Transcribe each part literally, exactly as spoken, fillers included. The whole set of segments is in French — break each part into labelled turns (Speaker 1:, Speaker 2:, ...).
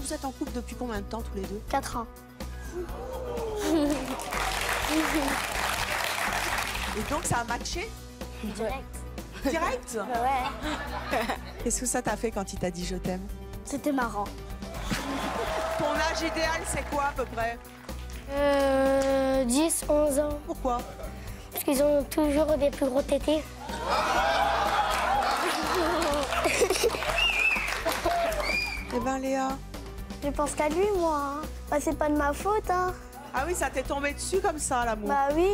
Speaker 1: vous êtes en couple depuis combien de temps tous les deux?
Speaker 2: quatre ans.
Speaker 1: Et donc ça a matché?
Speaker 2: Direct.
Speaker 1: Direct?
Speaker 2: Bah ouais.
Speaker 1: Qu'est-ce que ça t'a fait quand il t'a dit je t'aime?
Speaker 2: C'était marrant.
Speaker 1: Ton âge idéal, c'est quoi à peu près?
Speaker 2: Euh, dix, onze ans.
Speaker 1: Pourquoi?
Speaker 2: Parce qu'ils ont toujours des plus gros tétés.
Speaker 1: Eh ben Léa.
Speaker 2: Je pense qu'à lui, moi. Hein. Bah, c'est pas de ma faute, hein.
Speaker 1: Ah oui, ça t'est tombé dessus comme ça, l'amour.
Speaker 2: Bah oui.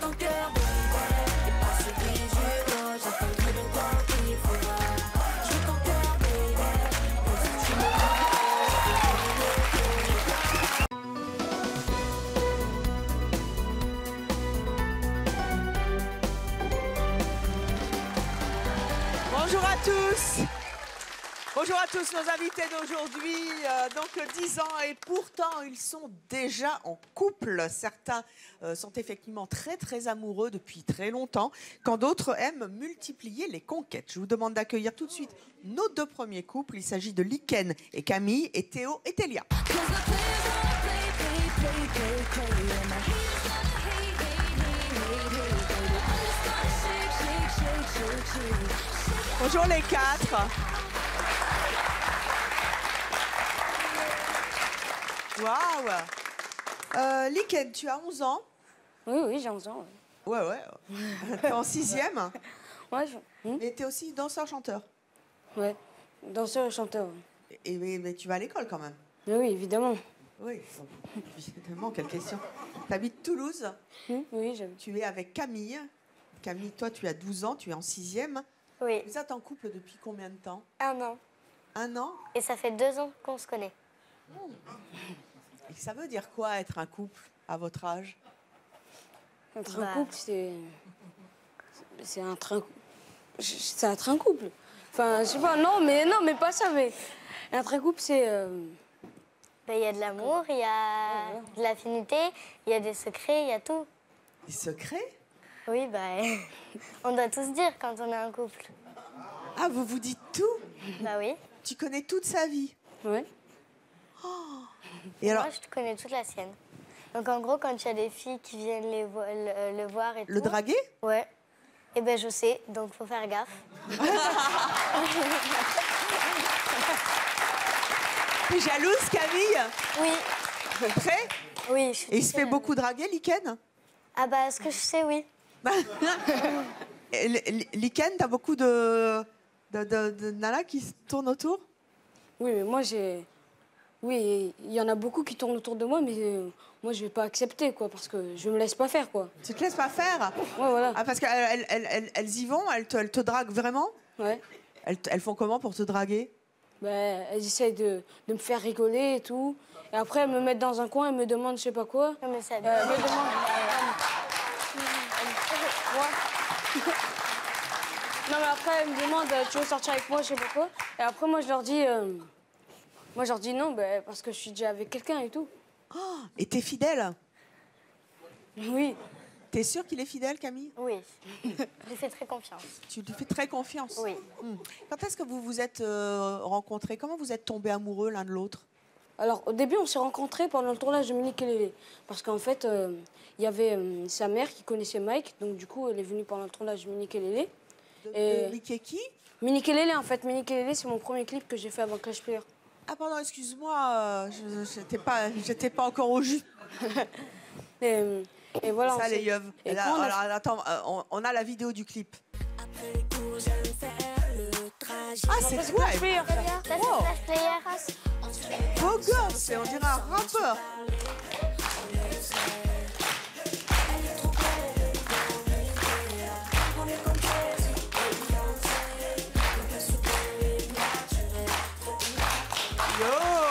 Speaker 1: Bonjour à tous. Bonjour à tous nos invités d'aujourd'hui, euh, donc dix ans et pourtant ils sont déjà en couple. Certains euh, sont effectivement très très amoureux depuis très longtemps, quand d'autres aiment multiplier les conquêtes. Je vous demande d'accueillir tout de suite nos deux premiers couples. Il s'agit de Liken et Camille et Théo et Télia. Bonjour les quatre. Waouh. Euh, Liken, tu as onze ans?
Speaker 3: Oui, oui, j'ai onze ans.
Speaker 1: Ouais, ouais. ouais. T'es en sixième?
Speaker 3: Ouais, je... hmm
Speaker 1: Mais t'es aussi danseur-chanteur?
Speaker 3: Ouais, danseur et chanteur.
Speaker 1: Et, mais, mais tu vas à l'école quand même?
Speaker 3: Mais oui, évidemment.
Speaker 1: Oui, évidemment, quelle question. T'habites Toulouse?
Speaker 3: Hmm oui, j'aime.
Speaker 1: Tu es avec Camille. Camille, toi, tu as douze ans, tu es en sixième.
Speaker 2: Oui.
Speaker 1: Vous êtes en couple depuis combien de temps?
Speaker 2: Un an.
Speaker 1: Un an?
Speaker 2: Et ça fait deux ans qu'on se connaît.
Speaker 1: Et ça veut dire quoi, être un couple, à votre âge?
Speaker 3: Être
Speaker 2: Bah.
Speaker 3: un couple, c'est... C'est un train... C'est un train couple. Enfin, je sais pas, non, mais, non, mais pas ça, mais... Un train couple, c'est... Euh...
Speaker 2: Bah, il y a de l'amour, il y a de l'affinité, il y a des secrets, il y a tout.
Speaker 1: Des secrets?
Speaker 2: Oui, bah, on doit tous dire quand on est un couple.
Speaker 1: Ah, vous vous dites tout?
Speaker 2: Bah oui.
Speaker 1: Tu connais toute sa vie?
Speaker 3: Ouais.
Speaker 1: Et alors,
Speaker 2: Moi, je connais toute la sienne. Donc, en gros, quand il y a des filles qui viennent les vo- le, le voir et
Speaker 1: le
Speaker 2: tout...
Speaker 1: draguer?
Speaker 2: Ouais. Eh ben, je sais, donc faut faire gaffe.
Speaker 1: T'es jalouse, Camille?
Speaker 2: Oui,
Speaker 1: Très?
Speaker 2: oui. Je suis
Speaker 1: Et il se
Speaker 2: très
Speaker 1: fait
Speaker 2: jalouse.
Speaker 1: beaucoup draguer, Liken?
Speaker 2: Ah bah, ce que je sais, oui.
Speaker 1: Et L- L- Liken, t'as beaucoup de, de, de, de nanas qui se tournent autour?
Speaker 3: Oui, mais moi, j'ai... Oui, il y en a beaucoup qui tournent autour de moi, mais euh, moi, je vais pas accepter, quoi, parce que je me laisse pas faire, quoi.
Speaker 1: Tu te laisses pas faire?
Speaker 3: Ouais, voilà.
Speaker 1: Ah, parce qu'elles elles, elles, elles y vont, elles te, elles te draguent vraiment?
Speaker 3: Ouais.
Speaker 1: elles, te- elles font comment pour te draguer?
Speaker 3: Ben, elles essayent de, de me faire rigoler et tout. Et après, elles me mettent dans un coin, elles me demandent je sais pas quoi.
Speaker 2: Non, mais ça...
Speaker 3: Euh, elles me demandent... Non, mais après, elles me demandent tu veux sortir avec moi, je sais pas quoi. Et après, moi, je leur dis... euh, Moi, je leur dis non, ben, parce que je suis déjà avec quelqu'un et tout.
Speaker 1: Oh, et t'es fidèle?
Speaker 3: Oui.
Speaker 1: T'es sûre qu'il est fidèle, Camille?
Speaker 2: Oui, je lui fais très confiance.
Speaker 1: Tu lui fais très confiance?
Speaker 2: Oui.
Speaker 1: Hmm. Quand est-ce que vous vous êtes euh, rencontrés? Comment vous êtes tombés amoureux l'un de l'autre?
Speaker 3: Alors, au début, on s'est rencontrés pendant le tournage de Mini Kelele. Parce qu'en fait, euh, il y avait euh, sa mère qui connaissait Mike. Donc, du coup, elle est venue pendant le tournage de Mini Kelele.
Speaker 1: De,
Speaker 3: Et-
Speaker 1: de Mickey qui?
Speaker 3: Mini Kelele, en fait. Mini Kelele, c'est mon premier clip que j'ai fait avant Clash Player.
Speaker 1: Ah pardon, excuse-moi, euh, je j'étais pas, j'étais pas encore au jus.
Speaker 3: Et, euh, et voilà. on
Speaker 1: Ça,
Speaker 3: s'est-
Speaker 1: les yeux.
Speaker 3: Et
Speaker 1: Là,
Speaker 3: quand on a-
Speaker 1: alors, attends, euh, on, on a la vidéo du clip. Ah, c'est
Speaker 3: c'est
Speaker 1: toi!
Speaker 3: Clash Player, ça.
Speaker 2: Ça, c'est
Speaker 1: Oh.
Speaker 2: Flash Player.
Speaker 1: Beau gosse, on dirait un rappeur. Yo!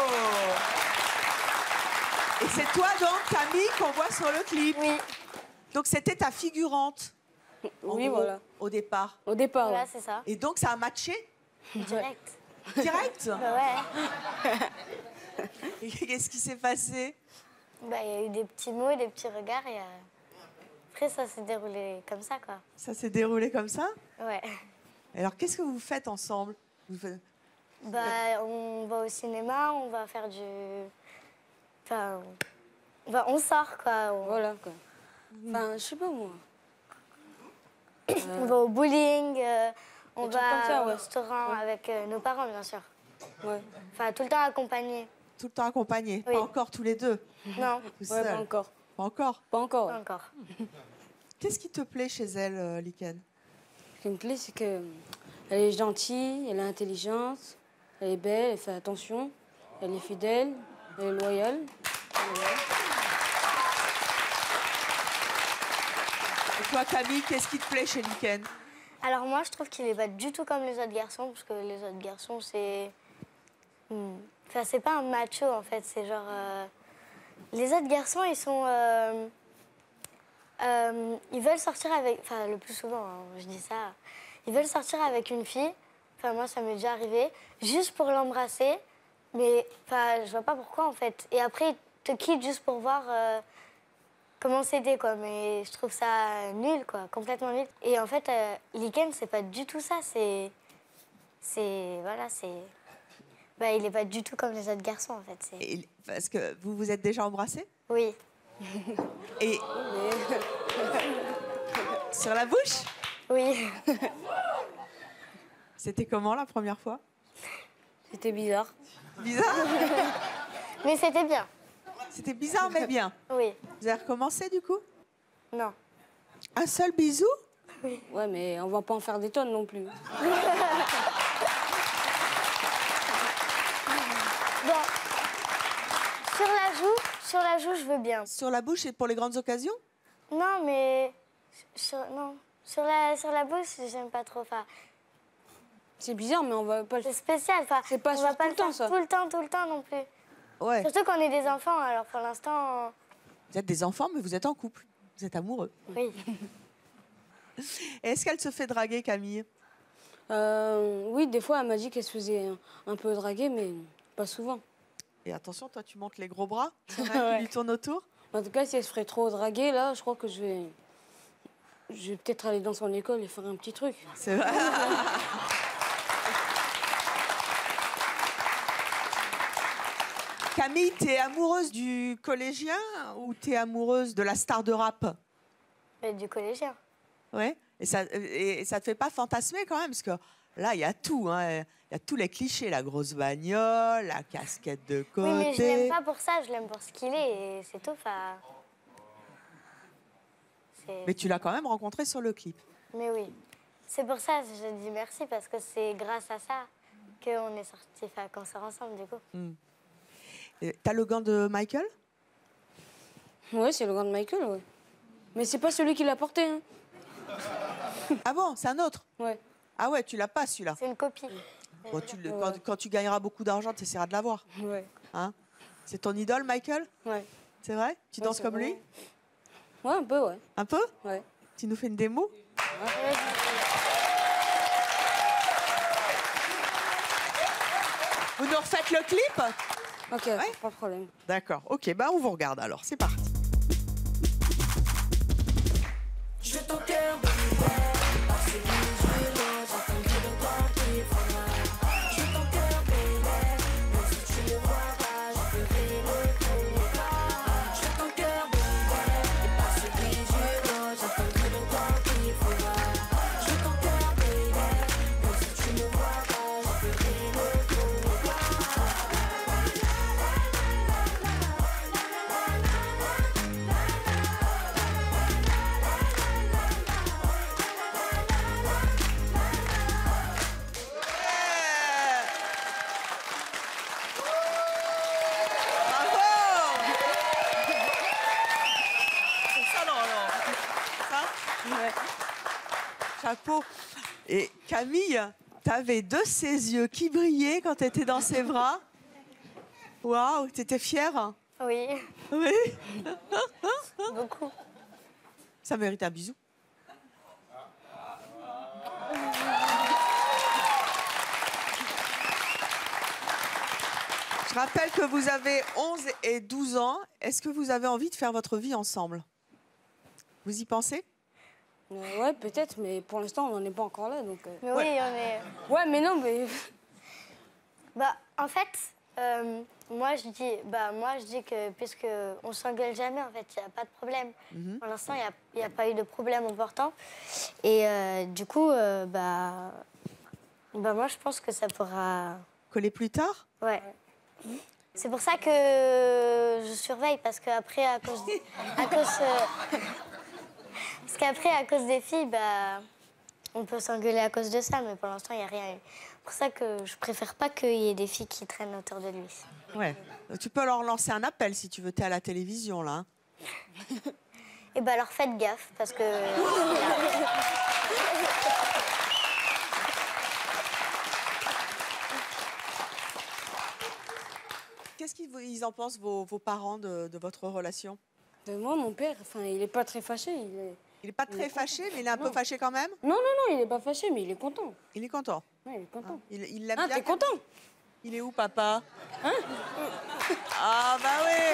Speaker 1: Et c'est toi donc, Camille, qu'on voit sur le clip.
Speaker 2: Oui,
Speaker 1: Donc c'était ta figurante. en
Speaker 3: Oui,
Speaker 1: gros,
Speaker 3: voilà.
Speaker 1: Au départ.
Speaker 3: Au départ,
Speaker 2: voilà,
Speaker 3: ouais.
Speaker 2: c'est ça.
Speaker 1: Et donc ça a matché
Speaker 2: Direct.
Speaker 1: direct.
Speaker 2: Bah ouais.
Speaker 1: Et qu'est-ce qui s'est passé?
Speaker 2: Bah, il y a eu des petits mots, des petits regards et... euh, Après, ça s'est déroulé comme ça, quoi.
Speaker 1: Ça s'est déroulé comme ça?
Speaker 2: Ouais.
Speaker 1: Alors qu'est-ce que vous faites ensemble? Vous faites-
Speaker 2: Bah, on va au cinéma, on va faire du... Enfin, on, va... on sort, quoi. On...
Speaker 3: Voilà, quoi. Enfin, je sais pas, moi.
Speaker 2: On va au bowling, euh, on
Speaker 3: Des trucs
Speaker 2: va
Speaker 3: comme ça,
Speaker 2: au
Speaker 3: ouais.
Speaker 2: restaurant avec euh, nos parents, bien sûr.
Speaker 3: Ouais.
Speaker 2: Enfin, tout le temps accompagnés.
Speaker 1: Tout le temps accompagnés.
Speaker 2: Oui.
Speaker 1: Pas encore tous les deux.
Speaker 2: Non,
Speaker 1: Tout
Speaker 3: Ouais,
Speaker 1: seul.
Speaker 3: pas encore.
Speaker 1: Pas encore.
Speaker 3: Pas encore.
Speaker 2: pas
Speaker 3: Ouais.
Speaker 2: encore.
Speaker 1: Qu'est-ce qui te plaît chez elle, euh, Liken?
Speaker 3: Ce qui me plaît, c'est qu'elle est gentille, elle est intelligente, elle est belle, elle fait attention, elle est fidèle, elle est loyale.
Speaker 1: Et toi, Camille, qu'est-ce qui te plaît chez Liken?
Speaker 2: Alors moi, je trouve qu'il est pas du tout comme les autres garçons, parce que les autres garçons, c'est... Hmm. Enfin, c'est pas un macho, en fait, c'est genre... euh, Les autres garçons, ils sont... euh, euh, Ils veulent sortir avec... Enfin, le plus souvent, hein, je dis ça. Ils veulent sortir avec une fille, enfin, moi, ça m'est déjà arrivé, juste pour l'embrasser, mais enfin, je vois pas pourquoi, en fait. Et après, ils te quittent juste pour voir... euh, comment c'était, quoi. Mais je trouve ça nul, quoi, complètement nul. Et en fait, euh, Liken, c'est pas du tout ça. C'est, c'est, voilà, c'est, bah, il est pas du tout comme les autres garçons, en fait. C'est...
Speaker 1: Et- Parce que vous vous êtes déjà embrassés?
Speaker 2: Oui,
Speaker 1: Et sur la bouche?
Speaker 2: oui.
Speaker 1: C'était comment la première fois?
Speaker 3: C'était bizarre.
Speaker 1: Bizarre?
Speaker 2: Mais c'était bien.
Speaker 1: C'était bizarre mais bien.
Speaker 2: Oui.
Speaker 1: Vous avez recommencé du coup?
Speaker 2: Non.
Speaker 1: Un seul bisou?
Speaker 3: Ouais, mais on va pas en faire des tonnes non plus.
Speaker 2: Bon. Sur la joue, sur la joue, je veux bien.
Speaker 1: Sur la bouche et pour les grandes occasions?
Speaker 2: Non, mais sur, non, sur la, sur la bouche, j'aime pas trop. Enfin,
Speaker 3: C'est bizarre, mais on va pas le
Speaker 2: c'est
Speaker 3: faire.
Speaker 2: spécial. Enfin,
Speaker 3: C'est pas
Speaker 2: on
Speaker 3: sur
Speaker 2: va pas
Speaker 3: tout
Speaker 2: le
Speaker 3: le temps,
Speaker 2: faire
Speaker 3: ça.
Speaker 2: tout le temps, tout le temps non plus.
Speaker 1: Ouais.
Speaker 2: Surtout qu'on est des enfants, alors pour l'instant,
Speaker 1: Vous êtes des enfants mais vous êtes en couple. Vous êtes amoureux.
Speaker 2: oui.
Speaker 1: Et est-ce qu'elle se fait draguer, Camille?
Speaker 3: Euh, oui, des fois, elle m'a dit qu'elle se faisait un, un peu draguer, mais pas souvent.
Speaker 1: Et attention, toi tu montes les gros bras. Il y en a qui
Speaker 3: Ouais.
Speaker 1: lui tournent autour.
Speaker 3: En tout cas, si elle se ferait trop draguer, là, je crois que je vais... Je vais peut-être aller dans son école et faire un petit truc.
Speaker 1: C'est vrai. Camille, t'es amoureuse du collégien ou t'es amoureuse de la star de rap?
Speaker 2: Mais du collégien.
Speaker 1: Ouais. Et ça, et ça te fait pas fantasmer quand même? Parce que là, il y a tout. Hein. Il y a tous les clichés. La grosse bagnole, la casquette de côté.
Speaker 2: Oui, mais je l'aime pas pour ça, je l'aime pour ce qu'il est, et c'est tout. Enfin, c'est-
Speaker 1: Mais tu l'as quand même rencontré sur le clip.
Speaker 2: Mais oui. C'est pour ça que je dis merci, parce que c'est grâce à ça qu'on est sortis, enfin, qu'on sort ensemble, du coup.
Speaker 1: Et T'as le gant de Michael?
Speaker 3: Ouais, c'est le grand de Michael, ouais. Mais c'est pas celui qui l'a porté, hein.
Speaker 1: Ah bon, c'est un autre?
Speaker 3: Ouais.
Speaker 1: Ah ouais, tu l'as pas celui-là.
Speaker 2: C'est une copie.
Speaker 1: Bon, tu le- quand, quand tu gagneras beaucoup d'argent, tu essaieras de l'avoir.
Speaker 3: Ouais.
Speaker 1: Hein? C'est ton idole, Michael?
Speaker 3: Ouais.
Speaker 1: C'est vrai? Tu
Speaker 3: Ouais,
Speaker 1: danses
Speaker 3: c'est
Speaker 1: comme lui?
Speaker 3: vrai. Ouais, un peu, ouais.
Speaker 1: Un peu?
Speaker 3: Ouais.
Speaker 1: Tu nous fais une démo? Vous nous refaites le clip?
Speaker 3: Ok,
Speaker 1: Ouais.
Speaker 3: pas de problème.
Speaker 1: D'accord. Ok, bah on vous regarde alors. C'est parti.
Speaker 4: Je veux ton cœur, baby, parce que je l'ai, j'attendrai de voir qu'il faudra. Je veux ton cœur, baby, même si tu ne vois pas, je ferai le premier pas. Je veux ton cœur, baby, parce que je l'ai, j'attendrai de voir qu'il faudra. Je veux ton cœur, baby, même si tu ne vois pas, je ferai le premier pas.
Speaker 1: Bravo! C'est ça, non, non. Ça? Chapeau. Et Camille, t'avais de ses yeux qui brillaient quand t'étais dans ses bras. Waouh, t'étais fière?
Speaker 2: Oui,
Speaker 1: Oui.
Speaker 2: beaucoup.
Speaker 1: Ça mérite un bisou. Je rappelle que vous avez onze et douze ans. Est-ce que vous avez envie de faire votre vie ensemble? Vous y pensez?
Speaker 3: Euh, ouais, peut-être, mais pour l'instant, on n'en est pas encore là, donc... euh.
Speaker 2: Mais
Speaker 1: Ouais.
Speaker 2: oui, on est.
Speaker 3: Ouais, mais non, mais...
Speaker 2: Bah, en fait, euh, moi, je dis, bah, moi, je dis que puisque on s'engueule jamais, en fait, il n'y a pas de problème.
Speaker 1: Mhm.
Speaker 2: Pour l'instant, il n'y a, il y a pas eu de problème important. Et euh, du coup, euh, bah, bah, moi, je pense que ça pourra...
Speaker 1: Coller plus tard?
Speaker 2: Ouais. C'est pour ça que je surveille, parce qu'après, à cause... À cause euh, parce qu'après, à cause des filles, bah, on peut s'engueuler à cause de ça, mais pour l'instant, il n'y a rien eu. C'est pour ça que je préfère pas qu'il y ait des filles qui traînent autour de lui.
Speaker 1: Ouais. Tu peux leur lancer un appel si tu veux, t'es à la télévision, là. Hein.
Speaker 2: Et bah alors faites gaffe, parce que...
Speaker 1: Qu'est-ce qu'ils ils en pensent, vos, vos parents, de, de votre relation?
Speaker 3: De moi, mon père, enfin, il est pas très fâché. Il est...
Speaker 1: Il n'est pas
Speaker 3: Il
Speaker 1: très
Speaker 3: est
Speaker 1: fâché, mais il est un peu
Speaker 3: Non.
Speaker 1: fâché quand même?
Speaker 3: Non, non, non, il est pas fâché, mais il est content.
Speaker 1: Il est content.
Speaker 3: Ouais, il est content.
Speaker 1: Il il l'aime
Speaker 3: Ah,
Speaker 1: bien.
Speaker 3: t'es content?
Speaker 1: Il est où, papa? Hein? Ah, bah oui.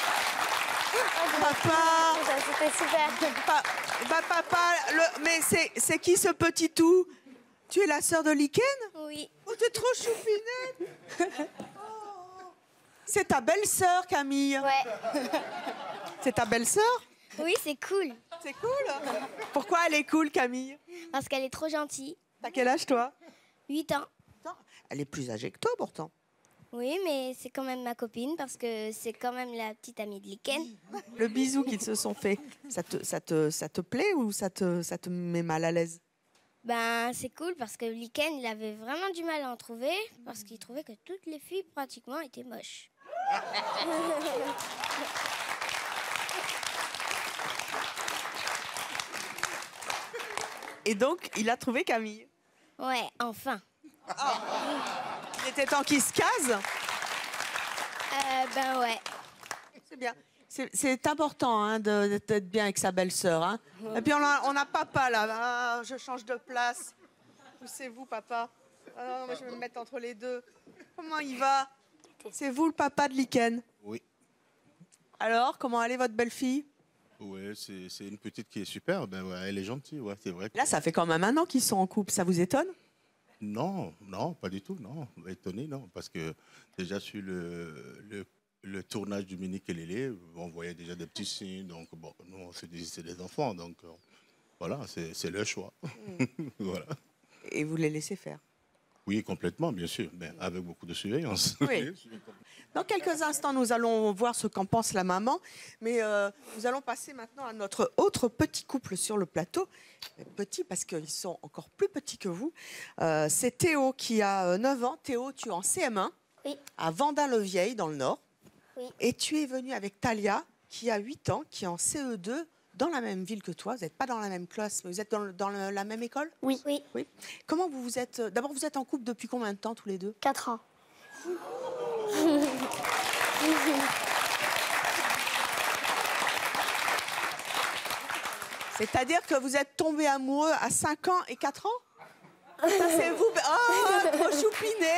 Speaker 1: Papa.
Speaker 2: C'était super.
Speaker 1: Pa- bah, papa, le... mais c'est c'est qui ce petit tout? Tu es la sœur de Liken?
Speaker 2: Oui.
Speaker 1: Oh, t'es trop choupinette. Oh. C'est ta belle-sœur, Camille.
Speaker 2: Ouais.
Speaker 1: C'est ta belle-sœur?
Speaker 5: Oui, c'est cool.
Speaker 1: C'est cool. Pourquoi elle est cool, Camille?
Speaker 5: Parce qu'elle est trop gentille.
Speaker 1: T'as quel âge, toi?
Speaker 5: huit ans.
Speaker 1: Attends, elle est plus âgée que toi, pourtant.
Speaker 5: Oui, mais c'est quand même ma copine parce que c'est quand même la petite amie de Liken.
Speaker 1: Le bisou qu'ils se sont fait, ça te, ça te, ça te plaît ou ça te, ça te met mal à l'aise?
Speaker 5: Ben, c'est cool parce que Liken, il avait vraiment du mal à en trouver parce qu'il trouvait que toutes les filles pratiquement étaient moches.
Speaker 1: Et donc, il a trouvé Camille.
Speaker 5: Ouais, enfin.
Speaker 1: Il était temps qu'il se case.
Speaker 5: Euh, ben ouais.
Speaker 1: C'est bien. C'est- C'est important hein, de- d'être bien avec sa belle-sœur. Hein. Et puis on a, on a papa là. Ah, je change de place. Où c'est vous, papa? Ah non, moi, je vais me mettre entre les deux. Comment il va? C'est vous le papa de Liken?
Speaker 6: Oui,
Speaker 1: Alors, comment allait votre belle-fille?
Speaker 6: ouais, c'est c'est une petite qui est super. Ben ouais, elle est gentille, ouais, c'est vrai. que-
Speaker 1: Là, ça fait quand même un an qu'ils sont en couple. Ça vous étonne?
Speaker 6: Non, non, pas du tout, non. Étonné, non, parce que déjà sur le, le, le tournage du Mini Kelele, on voyait déjà des petits signes. Donc bon, nous on se dit c'est des enfants, donc euh, voilà, c'est c'est leur choix. Voilà.
Speaker 1: Et vous les laissez faire?
Speaker 6: Oui, complètement, bien sûr, mais avec beaucoup de surveillance.
Speaker 1: Oui. Dans quelques instants, nous allons voir ce qu'en pense la maman. Mais euh, nous allons passer maintenant à notre autre petit couple sur le plateau. Petit parce qu'ils sont encore plus petits que vous. Euh, c'est Théo qui a euh, neuf ans. Théo, tu es en C M un
Speaker 2: Oui.
Speaker 1: à Vendin-le-Vieil, dans le Nord.
Speaker 2: Oui.
Speaker 1: Et tu es venu avec Talia, qui a huit ans, qui est en C E deux, dans la même ville que toi. Vous n'êtes pas dans la même classe, mais vous êtes dans, le- dans le- la même école?
Speaker 2: Oui. Oui.
Speaker 1: Oui. Comment vous vous êtes... D'abord, vous êtes en couple depuis combien de temps, tous les deux?
Speaker 2: quatre ans.
Speaker 1: C'est-à-dire que vous êtes tombés amoureux à cinq ans et quatre ans? Ça, c'est vous. Oh, trop choupiné.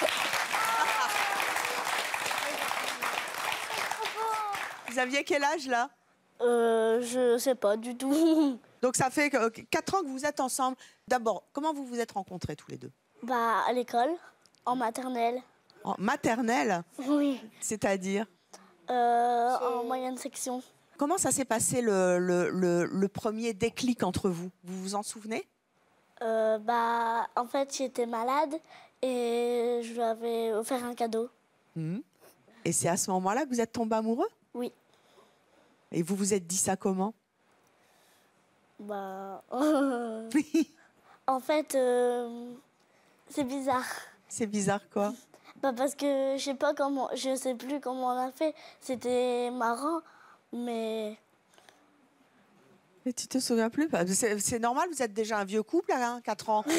Speaker 1: Vous aviez quel âge, là?
Speaker 7: Euh, je sais pas du tout.
Speaker 1: Donc, ça fait que- quatre ans que vous êtes ensemble. D'abord, comment vous vous êtes rencontrés tous les deux?
Speaker 7: Bah, à l'école, en maternelle.
Speaker 1: En maternelle,
Speaker 7: Oui.
Speaker 1: c'est-à-dire?
Speaker 7: Euh, en moyenne section.
Speaker 1: Comment ça s'est passé le, le- le- le premier déclic entre vous? Vous vous en souvenez?
Speaker 7: Euh, bah, en fait, j'étais malade et je lui avais offert un cadeau.
Speaker 1: Mhm. Et c'est à ce moment-là que vous êtes tombés amoureux?
Speaker 7: Oui.
Speaker 1: Et vous vous êtes dit ça comment?
Speaker 7: Bah, en fait, euh, c'est bizarre.
Speaker 1: C'est bizarre, quoi.
Speaker 7: Bah, parce que je sais pas comment, je sais plus comment on a fait. C'était marrant, mais
Speaker 1: Et tu te souviens plus? Bah, C'est c'est normal, vous êtes déjà un vieux couple, hein, quatre ans.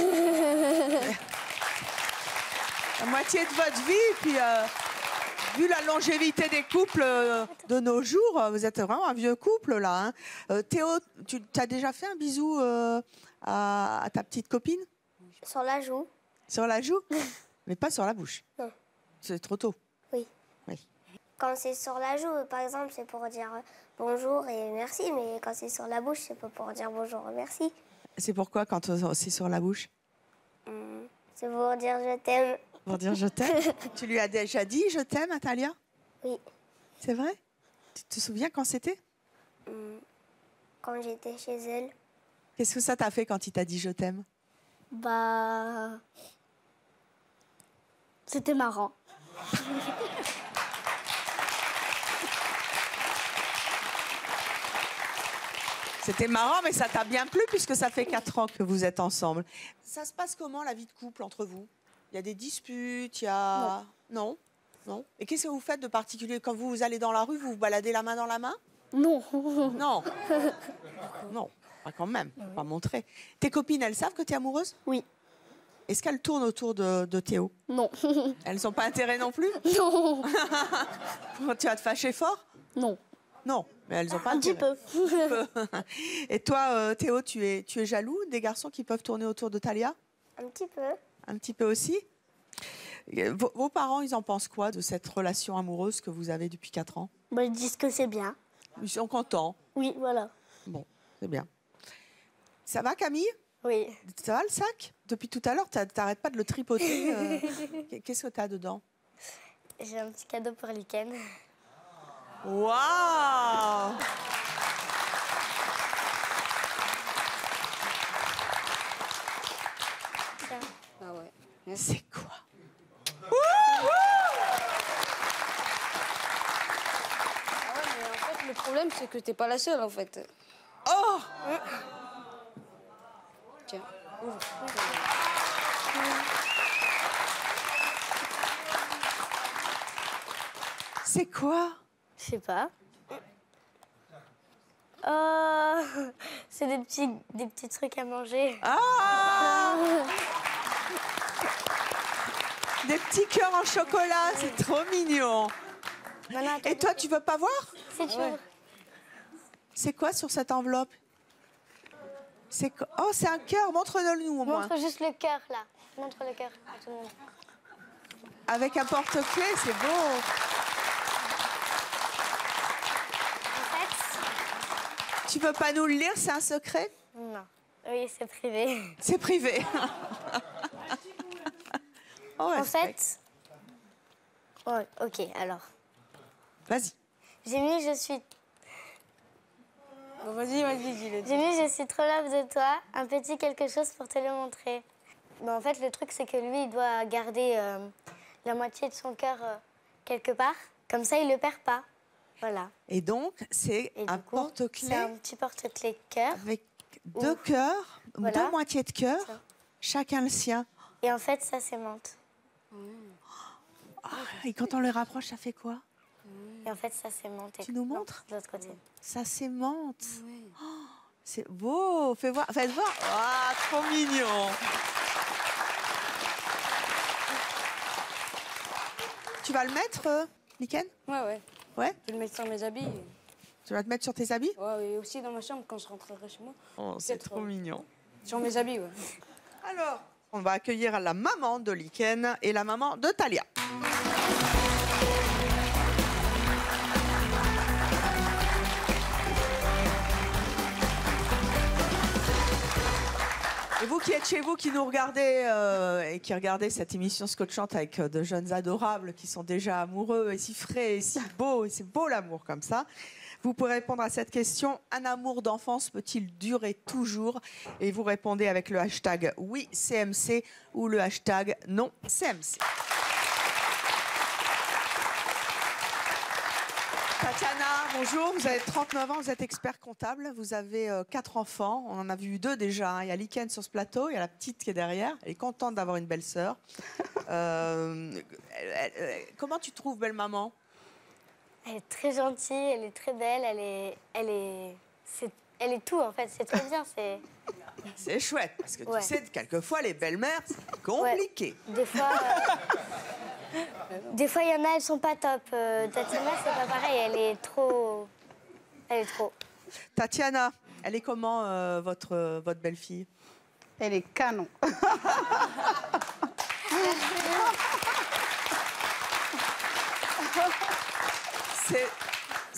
Speaker 1: La moitié de votre vie, et puis euh, vu la longévité des couples euh, de nos jours, euh, vous êtes vraiment un vieux couple, là. Hein. Euh, Théo, tu as déjà fait un bisou euh, à, à ta petite copine?
Speaker 2: Sur la joue.
Speaker 1: Sur la joue? Mais pas sur la bouche.
Speaker 2: Non.
Speaker 1: C'est trop tôt.
Speaker 2: Oui.
Speaker 1: Oui.
Speaker 2: Quand c'est sur la joue, par exemple, c'est pour dire bonjour et merci. Mais quand c'est sur la bouche, c'est pas pour dire bonjour et merci.
Speaker 1: C'est pourquoi quand euh, c'est sur la bouche?
Speaker 2: Hmm, C'est pour dire je t'aime.
Speaker 1: Pour dire je t'aime. Tu lui as déjà dit je t'aime à Talia?
Speaker 2: Oui.
Speaker 1: C'est vrai? Tu te souviens quand c'était?
Speaker 2: Quand j'étais chez elle.
Speaker 1: Qu'est-ce que ça t'a fait quand il t'a dit je t'aime?
Speaker 7: Bah. C'était marrant.
Speaker 1: C'était marrant, mais ça t'a bien plu puisque ça fait quatre ans que vous êtes ensemble. Ça se passe comment la vie de couple entre vous? Il y a des disputes, il y a... Non. Non. Et qu'est-ce que vous faites de particulier? Quand vous allez dans la rue, vous vous baladez la main dans la main?
Speaker 7: Non.
Speaker 1: Non. Non, pas quand même, pas montrer. Tes copines, elles savent que tu es amoureuse?
Speaker 7: Oui.
Speaker 1: Est-ce qu'elles tournent autour de, de Théo?
Speaker 7: Non.
Speaker 1: Elles n'ont pas intérêt non plus?
Speaker 7: Non.
Speaker 1: Tu vas te fâcher fort?
Speaker 7: Non.
Speaker 1: Non, mais elles n'ont pas
Speaker 7: Un petit
Speaker 1: intérêt.
Speaker 7: peu.
Speaker 1: Et toi, euh, Théo, tu es, tu es jaloux des garçons qui peuvent tourner autour de Talia?
Speaker 2: Un petit peu.
Speaker 1: Un petit peu aussi? Vos, vos parents, ils en pensent quoi de cette relation amoureuse que vous avez depuis quatre ans?
Speaker 7: Bah, ils disent que c'est bien.
Speaker 1: Ils sont contents.
Speaker 7: Oui, voilà.
Speaker 1: Bon, c'est bien. Ça va, Camille?
Speaker 2: Oui.
Speaker 1: Ça va le sac? Depuis tout à l'heure, t'a- t'arrêtes pas de le tripoter. euh. Qu'est-ce que t'as dedans?
Speaker 2: J'ai un petit cadeau pour Liken.
Speaker 1: Waouh!
Speaker 3: Ah ouais.
Speaker 1: C'est quoi?
Speaker 3: Ah ouais, mais en fait, le problème, c'est que t'es pas la seule, en fait.
Speaker 1: Oh!
Speaker 3: Tiens.
Speaker 1: C'est quoi?
Speaker 2: Je sais pas. Oh, c'est des petits, des petits trucs à manger.
Speaker 1: Ah! Des petits cœurs en chocolat, c'est trop mignon.
Speaker 2: Maintenant, attends,
Speaker 1: Et toi, tu veux pas voir?
Speaker 2: si tu veux.
Speaker 1: C'est quoi sur cette enveloppe? C'est quoi? Oh, c'est un cœur. Montre-le-nous au moins.
Speaker 2: Montre juste le cœur, là. Montre le cœur à tout le monde.
Speaker 1: Avec un porte-clés, c'est beau.
Speaker 2: En fait,
Speaker 1: Tu veux pas nous le lire? C'est un secret?
Speaker 2: non. Oui, c'est privé.
Speaker 1: C'est privé. Oh,
Speaker 2: En
Speaker 1: respecte.
Speaker 2: fait... Oh, ok, alors.
Speaker 1: Vas-y.
Speaker 2: J'ai mis je suis...
Speaker 3: Bon, vas-y, vas-y, dis-le.
Speaker 2: J'ai mis je suis trop love de toi, un petit quelque chose pour te le montrer. Mais en fait, le truc, c'est que lui, il doit garder euh, la moitié de son cœur euh, quelque part. Comme ça, il le perd pas. Voilà.
Speaker 1: Et donc, c'est
Speaker 2: Et
Speaker 1: un
Speaker 2: du coup, c'est
Speaker 1: porte-clés
Speaker 2: un petit porte-clés cœur.
Speaker 1: avec deux
Speaker 2: Ouf.
Speaker 1: cœurs,
Speaker 2: Voilà.
Speaker 1: deux moitiés de cœur,
Speaker 2: Ça.
Speaker 1: chacun le sien.
Speaker 2: Et en fait, ça s'aimante.
Speaker 1: Ah, et quand on le rapproche, ça fait quoi?
Speaker 2: Et en fait, ça s'aimante.
Speaker 1: Tu nous montres?
Speaker 2: De l'autre côté.
Speaker 1: Ça s'aimante. Oh, c'est beau. Fais voir. Faites voir. Ah, trop mignon. Tu vas le mettre, euh, Liken?
Speaker 3: Ouais, ouais.
Speaker 1: Ouais?
Speaker 3: Je vais le mettre sur mes habits.
Speaker 1: Tu vas te mettre sur tes habits?
Speaker 3: Ouais, et aussi dans ma chambre quand je rentrerai chez moi.
Speaker 1: Oh, c'est
Speaker 3: Peut-être,
Speaker 1: trop
Speaker 3: euh,
Speaker 1: mignon.
Speaker 3: Sur mes habits, ouais.
Speaker 1: Alors, on va accueillir la maman de Liken et la maman de Talia. Et vous qui êtes chez vous, qui nous regardez euh, et qui regardez cette émission scotchante avec euh, de jeunes adorables qui sont déjà amoureux et si frais et si beaux, et c'est beau l'amour comme ça, vous pourrez répondre à cette question. Un amour d'enfance peut-il durer toujours? Et vous répondez avec le hashtag oui C M C ou le hashtag non C M C. Tatiana, bonjour, vous avez trente-neuf ans, vous êtes expert comptable, vous avez euh, quatre enfants, on en a vu deux déjà, hein. Il y a Liken sur ce plateau, il y a la petite qui est derrière, elle est contente d'avoir une belle sœur. Euh, elle- elle- elle- comment tu trouves belle maman?
Speaker 2: Elle est très gentille, elle est très belle, elle est... Elle est... c'est- Elle est tout, en fait. C'est très bien. C'est...
Speaker 1: C'est chouette, parce que
Speaker 2: Ouais.
Speaker 1: tu sais, quelquefois, les belles-mères, c'est compliqué.
Speaker 2: Des fois... euh, Des fois, il y en a, elles sont pas top. Euh, Tatiana, c'est pas pareil. Elle est trop... Elle est trop.
Speaker 1: Tatiana, elle est comment, euh, votre, euh, votre belle-fille?
Speaker 8: Elle est canon.
Speaker 1: C'est,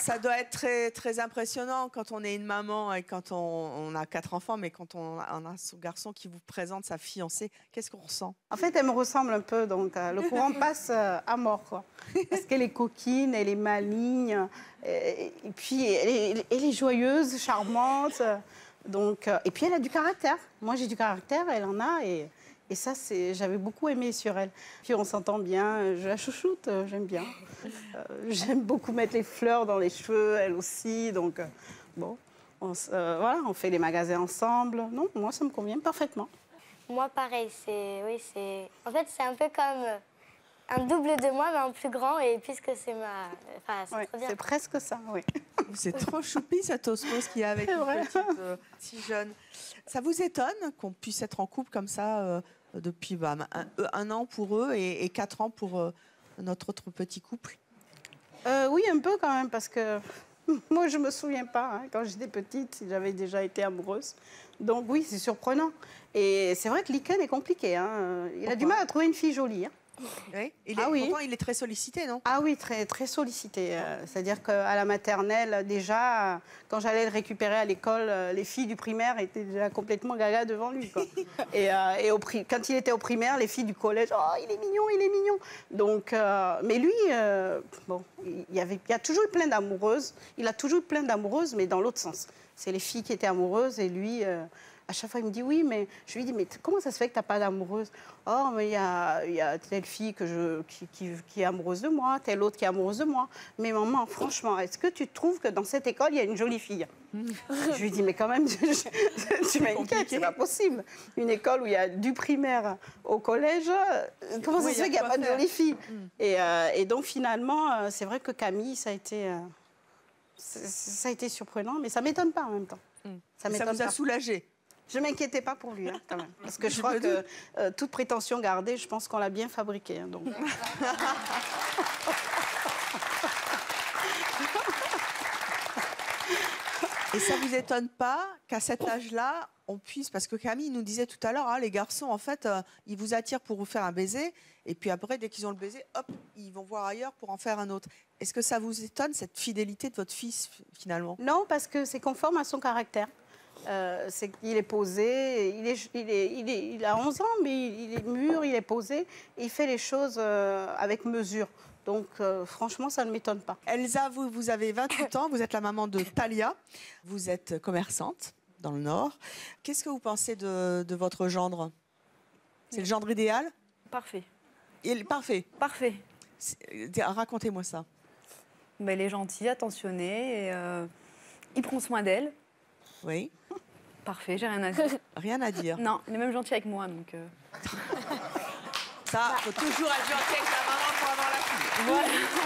Speaker 1: Ça doit être très, très impressionnant quand on est une maman et quand on, on a quatre enfants, mais quand on a, on a son garçon qui vous présente sa fiancée, qu'est-ce qu'on ressent?
Speaker 8: En fait, elle me ressemble un peu, donc euh, le courant passe euh, à mort, quoi. Parce qu'elle est coquine, elle est maligne, et, et puis elle est, elle est joyeuse, charmante. Donc, euh, et puis elle a du caractère. Moi, j'ai du caractère, elle en a, et, et ça, c'est, j'avais beaucoup aimé sur elle. Puis on s'entend bien, je la chouchoute, euh, j'aime bien. Euh, j'aime beaucoup mettre les fleurs dans les cheveux, elle aussi, donc euh, bon, on, s- euh, voilà, on fait les magasins ensemble. Non, moi, ça me convient parfaitement.
Speaker 2: Moi, pareil, c'est... Oui, c'est... En fait, c'est un peu comme euh, un double de moi, mais en plus grand, et puisque c'est ma... Enfin, c'est
Speaker 8: Ouais,
Speaker 2: trop bien.
Speaker 8: c'est presque ça, oui.
Speaker 1: C'est trop choupi cette osmose qu'il y a avec
Speaker 8: C'est
Speaker 1: une
Speaker 8: vrai.
Speaker 1: petite, euh, si jeune. Ça vous étonne qu'on puisse être en couple comme ça euh, depuis bah, un, un an pour eux et, et quatre ans pour euh, notre autre petit couple?
Speaker 8: Euh, oui, un peu quand même, parce que moi, je ne me souviens pas, hein, quand j'étais petite, si j'avais déjà été amoureuse. Donc oui, c'est surprenant. Et c'est vrai que Liken est compliqué. Hein. Il a du mal à trouver une fille jolie. Hein.
Speaker 1: Oui. Il est,
Speaker 8: Ah oui.
Speaker 1: Pourtant, il est très sollicité, non?
Speaker 8: Ah oui, très, très sollicité. Euh, C'est-à-dire qu'à la maternelle, déjà, euh, quand j'allais le récupérer à l'école, euh, les filles du primaire étaient déjà complètement gaga devant lui, quoi. et euh, et au pri- quand il était au primaire, les filles du collège, oh, il est mignon, il est mignon. Donc, euh, mais lui, euh, bon, il y avait, il y a toujours eu plein d'amoureuses. Il a toujours eu plein d'amoureuses, mais dans l'autre sens. C'est les filles qui étaient amoureuses et lui. euh, À chaque fois, il me dit oui, mais je lui dis, mais comment ça se fait que tu n'as pas d'amoureuse? Oh, mais il y a, il y a telle fille que je, qui, qui, qui est amoureuse de moi, telle autre qui est amoureuse de moi. Mais maman, franchement, est-ce que tu trouves que dans cette école, il y a une jolie fille? Je lui dis, mais quand même, je- je- tu m'inquiètes, c'est pas possible. Une école où il y a du primaire au collège, euh, comment ça
Speaker 1: Oui,
Speaker 8: se
Speaker 1: il y a
Speaker 8: fait qu'il n'y a
Speaker 1: quoi
Speaker 8: pas de
Speaker 1: faire.
Speaker 8: jolie fille? et, euh, et donc, finalement, euh, c'est vrai que Camille, ça a été, euh, c'est- ça a été surprenant, mais ça ne m'étonne pas en même temps. Ça
Speaker 1: Ça
Speaker 8: m'étonne
Speaker 1: vous a
Speaker 8: pas.
Speaker 1: soulagé?
Speaker 8: Je ne m'inquiétais pas pour lui, hein, quand même. Parce que je,
Speaker 1: Je
Speaker 8: crois
Speaker 1: me
Speaker 8: que euh, toute prétention gardée, je pense qu'on l'a bien fabriqué. Hein, donc.
Speaker 1: Et ça vous étonne pas qu'à cet âge-là, on puisse... Parce que Camille nous disait tout à l'heure, hein, les garçons, en fait, euh, ils vous attirent pour vous faire un baiser, et puis après, dès qu'ils ont le baiser, hop, ils vont voir ailleurs pour en faire un autre. Est-ce que ça vous étonne, cette fidélité de votre fils, f- finalement?
Speaker 8: Non, parce que c'est conforme à son caractère. Euh, c'est qu'il est posé, il, est, il, est, il, est, il a onze ans, mais il, il est mûr, il est posé, et il fait les choses euh, avec mesure. Donc, euh, franchement, ça ne m'étonne pas.
Speaker 1: Elsa, vous, vous avez vingt-huit ans, vous êtes la maman de Talia, vous êtes commerçante dans le Nord. Qu'est-ce que vous pensez de, de votre gendre? C'est le gendre idéal?
Speaker 9: Parfait.
Speaker 1: Il est parfait.
Speaker 9: Parfait.
Speaker 1: C'est- euh, Racontez-moi ça.
Speaker 9: Ben, il est gentil, attentionné, et, euh, il prend soin d'elle.
Speaker 1: Oui,
Speaker 9: Parfait, j'ai rien à dire.
Speaker 1: rien à dire.
Speaker 9: Non, il est même gentil avec moi, donc... euh,
Speaker 1: Ça, faut toujours être gentil avec la maman pour avoir la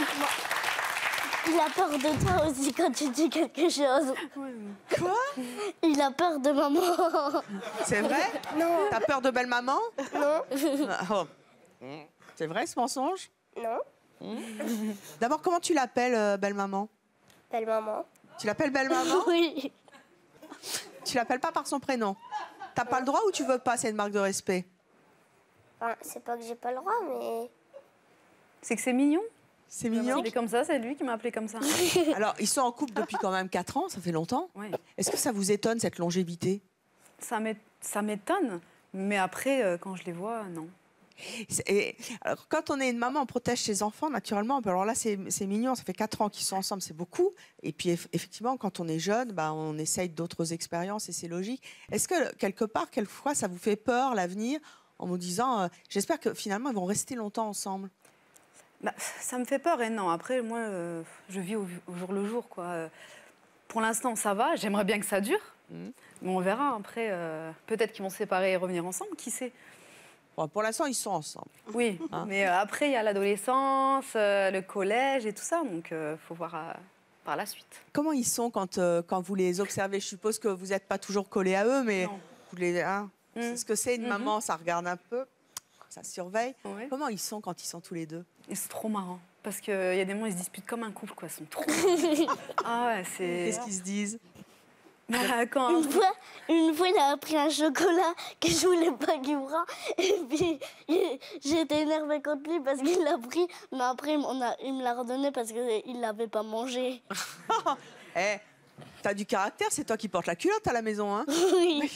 Speaker 1: fille.
Speaker 7: Il a peur de toi aussi quand tu dis quelque chose.
Speaker 1: Quoi?
Speaker 7: Il a peur de maman.
Speaker 1: C'est vrai?
Speaker 7: Non.
Speaker 1: T'as peur de belle maman?
Speaker 7: Non.
Speaker 1: Oh. C'est vrai ce mensonge?
Speaker 7: Non.
Speaker 1: D'abord, comment tu l'appelles, euh, belle maman?
Speaker 7: Belle maman.
Speaker 1: Tu l'appelles belle maman?
Speaker 7: Oui.
Speaker 1: Tu l'appelles pas par son prénom? T'as pas le droit ou tu veux pas? C'est une marque de respect.
Speaker 7: Enfin, c'est pas que j'ai pas le droit, mais...
Speaker 9: C'est que c'est mignon.
Speaker 1: C'est
Speaker 9: Il m'a
Speaker 1: mignon.
Speaker 9: appelé comme ça, c'est lui qui m'a appelé comme ça.
Speaker 1: Alors, ils sont en couple depuis quand même quatre ans, ça fait longtemps.
Speaker 9: Ouais.
Speaker 1: Est-ce que ça vous étonne, cette longévité?
Speaker 9: Ça m'é- ça m'étonne, mais après, euh, quand je les vois, non.
Speaker 1: C'est- et, alors, quand on est une maman, on protège ses enfants naturellement. Alors là, c'est c'est mignon, ça fait quatre ans qu'ils sont ensemble, c'est beaucoup. Et puis eff- effectivement, quand on est jeune, bah, on essaye d'autres expériences et c'est logique. Est-ce que quelque part, quelquefois, ça vous fait peur l'avenir en vous disant, euh, j'espère que finalement, ils vont rester longtemps ensemble?
Speaker 9: Bah, ça me fait peur et non. Après, moi, euh, je vis au, au jour le jour, quoi. Euh, Pour l'instant, ça va. J'aimerais bien que ça dure.
Speaker 1: Mhm.
Speaker 9: Mais on verra. Après, euh, peut-être qu'ils vont se séparer et revenir ensemble. Qui sait?
Speaker 1: Bon, pour l'instant, ils sont ensemble.
Speaker 9: Oui.
Speaker 1: Hein.
Speaker 9: Mais euh, après, il y a l'adolescence, euh, le collège et tout ça. Donc, il faut voir euh, par la suite.
Speaker 1: Comment ils sont quand, euh, quand vous les observez? Je suppose que vous n'êtes pas toujours collé à eux, mais
Speaker 9: Non.
Speaker 1: vous les, hein,
Speaker 9: Mm.
Speaker 1: c'est ce que c'est une
Speaker 9: Mhm.
Speaker 1: maman, ça regarde un peu, ça surveille.
Speaker 9: Ouais.
Speaker 1: Comment ils sont quand ils sont tous les deux?
Speaker 9: Et c'est trop marrant. Parce qu'il y a des moments, ils se disputent comme un couple, quoi. Ils sont trop marrants. Ah ouais, c'est...
Speaker 1: Qu'est-ce qu'ils se disent?
Speaker 9: Bah, quand...
Speaker 7: Une fois, une fois, il a pris un chocolat que je voulais pas qu'il prenne. Et puis, il- j'ai été énervée contre lui parce qu'il l'a pris. Mais après, on a, il me l'a redonné parce qu'il l'avait pas mangé.
Speaker 1: Eh, t'as du caractère, c'est toi qui portes la culotte à la maison, hein?
Speaker 7: Oui.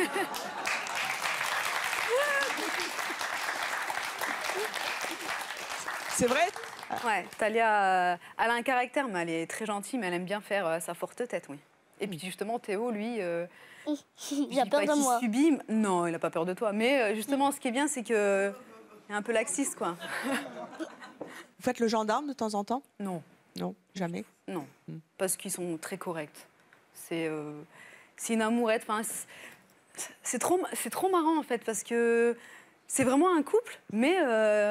Speaker 1: C'est vrai?
Speaker 9: Ouais, Talia, euh, elle a un caractère, mais elle est très gentille, mais elle aime bien faire euh, sa forte tête, oui. Et puis justement, Théo, lui... Euh,
Speaker 7: Il a peur de moi.
Speaker 9: Subit... Non, il n'a pas peur de toi. Mais euh, justement, ce qui est bien, c'est que il est un peu laxiste, quoi.
Speaker 1: Vous faites le gendarme de temps en temps?
Speaker 9: Non.
Speaker 1: Non, jamais.
Speaker 9: Non, parce qu'ils sont très corrects. C'est euh, c'est une amourette. Enfin, c'est- c'est trop, c'est trop marrant, en fait, parce que c'est vraiment un couple, mais... Euh,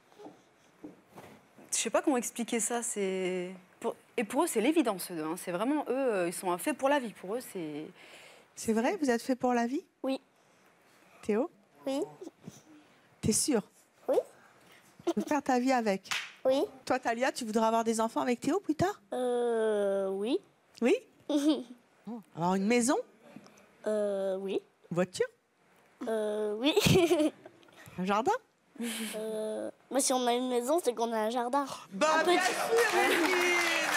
Speaker 9: je sais pas comment expliquer ça. C'est pour... Et pour eux, c'est l'évidence, eux deux. Hein. C'est vraiment eux, euh, ils sont faits pour la vie. Pour eux, c'est...
Speaker 1: C'est vrai? Vous êtes fait pour la vie?
Speaker 7: Oui.
Speaker 1: Théo?
Speaker 7: Oui.
Speaker 1: T'es sûr?
Speaker 7: Oui.
Speaker 1: Tu veux faire ta vie avec?
Speaker 7: Oui.
Speaker 1: Toi, Talia, tu voudrais avoir des enfants avec Théo plus tard?
Speaker 7: Euh, oui.
Speaker 1: Oui? Oh, avoir une maison?
Speaker 7: Euh, oui.
Speaker 1: Une voiture?
Speaker 7: Euh, oui.
Speaker 1: Un jardin?
Speaker 7: Euh, mais si on a une maison, c'est qu'on a un jardin.
Speaker 1: Bah,
Speaker 7: Un
Speaker 1: bien
Speaker 7: petit-
Speaker 1: sûr, Evelyne.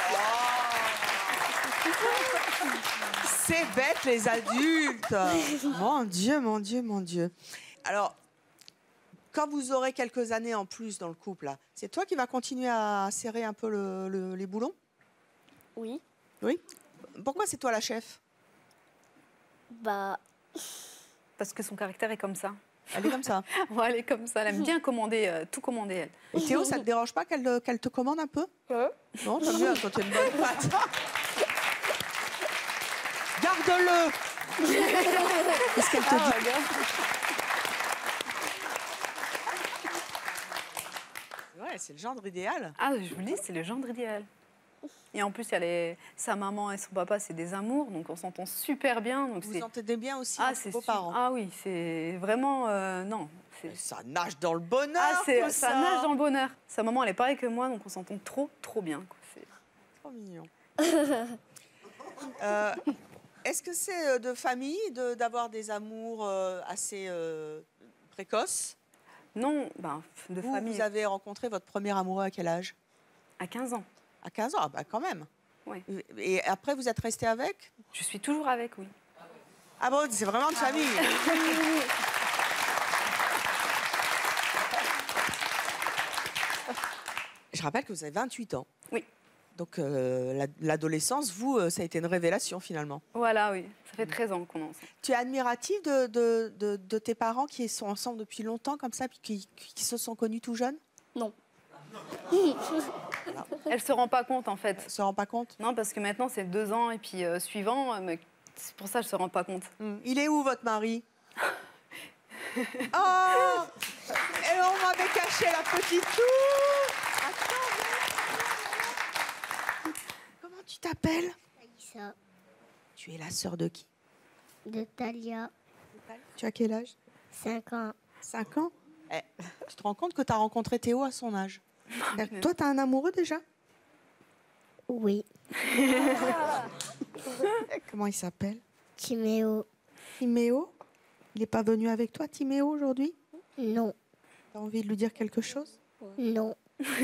Speaker 1: Oh. C'est bête, les adultes. Mon Dieu, mon Dieu, mon Dieu. Alors, quand vous aurez quelques années en plus dans le couple, là, c'est toi qui vas continuer à serrer un peu le- le- les boulons?
Speaker 7: Oui.
Speaker 1: Oui. Pourquoi c'est toi la chef?
Speaker 7: Bah,
Speaker 9: Parce que son caractère est comme ça.
Speaker 1: Elle est comme ça.
Speaker 9: Ouais, elle est comme ça. Elle aime bien commander, euh, tout commander, elle.
Speaker 1: Et Théo, ça te dérange pas qu'elle euh, qu'elle te commande un peu?
Speaker 7: Hein?
Speaker 1: Non, t'as mieux quand tu as une bonne patte. Garde-le. Qu'est-ce qu'elle te dit? Ouais, c'est le gendre idéal.
Speaker 9: Ah, je vous le dis, c'est le gendre idéal. Et en plus, elle est... sa maman et son papa, c'est des amours, donc on s'entend super bien. Donc
Speaker 1: Vous
Speaker 9: c'est...
Speaker 1: entendez bien aussi
Speaker 9: Ah,
Speaker 1: avec
Speaker 9: c'est
Speaker 1: vos
Speaker 9: su-
Speaker 1: parents.
Speaker 9: Ah oui, c'est vraiment... euh, non. c'est-
Speaker 1: Ça nage dans le bonheur.
Speaker 9: Ah, c'est...
Speaker 1: tout
Speaker 9: ça
Speaker 1: ça
Speaker 9: nage dans le bonheur. Sa maman, elle est pareille que moi, donc on s'entend trop, trop bien. Quoi. C'est...
Speaker 1: Trop mignon. Euh, Est-ce que c'est euh, de famille de- d'avoir des amours euh, assez euh, précoces?
Speaker 9: Non, ben, de
Speaker 1: Vous,
Speaker 9: famille.
Speaker 1: vous avez rencontré votre premier amoureux à quel âge?
Speaker 9: À quinze ans.
Speaker 1: À quinze ans, ah bah quand même.
Speaker 9: Oui.
Speaker 1: Et après, vous êtes resté avec?
Speaker 9: Je suis toujours avec, oui.
Speaker 1: Ah bon, c'est vraiment de famille. Je rappelle que vous avez vingt-huit ans.
Speaker 9: Oui.
Speaker 1: Donc euh, la- l'adolescence, vous, euh, ça a été une révélation finalement.
Speaker 9: Voilà, oui. Ça fait treize ans qu'on est ensemble.
Speaker 1: Tu es admirative de, de, de- de tes parents qui sont ensemble depuis longtemps comme ça, puis qui, qui se sont connus tout jeunes?
Speaker 7: non.
Speaker 9: Elle se rend pas compte, en fait.
Speaker 1: Elle se rend pas compte?
Speaker 9: Non, parce que maintenant, c'est deux ans, et puis euh, suivant, euh, mais c'est pour ça que je se rend pas compte.
Speaker 1: Hmm. Il est où votre mari? Oh! Et on m'avait caché la petite toux! Attends, viens. Comment tu t'appelles?
Speaker 5: Aïssa,
Speaker 1: Tu es la sœur de qui?
Speaker 5: de Talia,
Speaker 1: Tu as quel âge?
Speaker 5: cinq ans.
Speaker 1: cinq ans? Eh, tu te rends compte que tu as rencontré Théo à son âge? Toi, tu as un amoureux déjà?
Speaker 5: Oui.
Speaker 1: Comment il s'appelle?
Speaker 5: Timéo,
Speaker 1: Timéo? Il n'est pas venu avec toi, Timéo, aujourd'hui?
Speaker 5: non.
Speaker 1: Tu as envie de lui dire quelque chose?
Speaker 5: Non.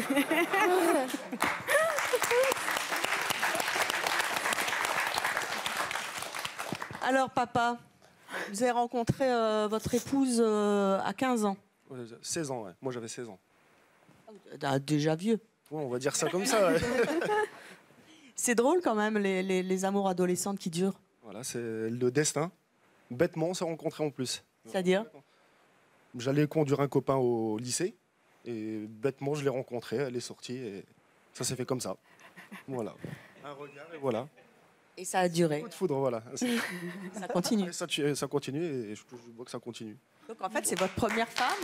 Speaker 1: Alors, papa, vous avez rencontré euh, votre épouse euh, à quinze ans.
Speaker 10: Ouais, seize ans, ouais. Moi j'avais seize ans.
Speaker 1: Ah, déjà vieux.
Speaker 10: Ouais, on va dire ça comme ça. Ouais.
Speaker 1: C'est drôle quand même, les, les- les amours adolescentes qui durent.
Speaker 10: Voilà, c'est le destin. Bêtement, on s'est rencontrés en plus.
Speaker 1: C'est-à-dire?
Speaker 10: J'allais conduire un copain au lycée et bêtement, je l'ai rencontré, elle est sortie et ça s'est fait comme ça. Voilà. Un regard et voilà.
Speaker 1: Et ça a duré.
Speaker 10: Coup de foudre, voilà.
Speaker 1: Ça continue.
Speaker 10: Et ça, tu- ça continue et je, je vois que ça continue.
Speaker 1: Donc en fait, c'est votre première femme.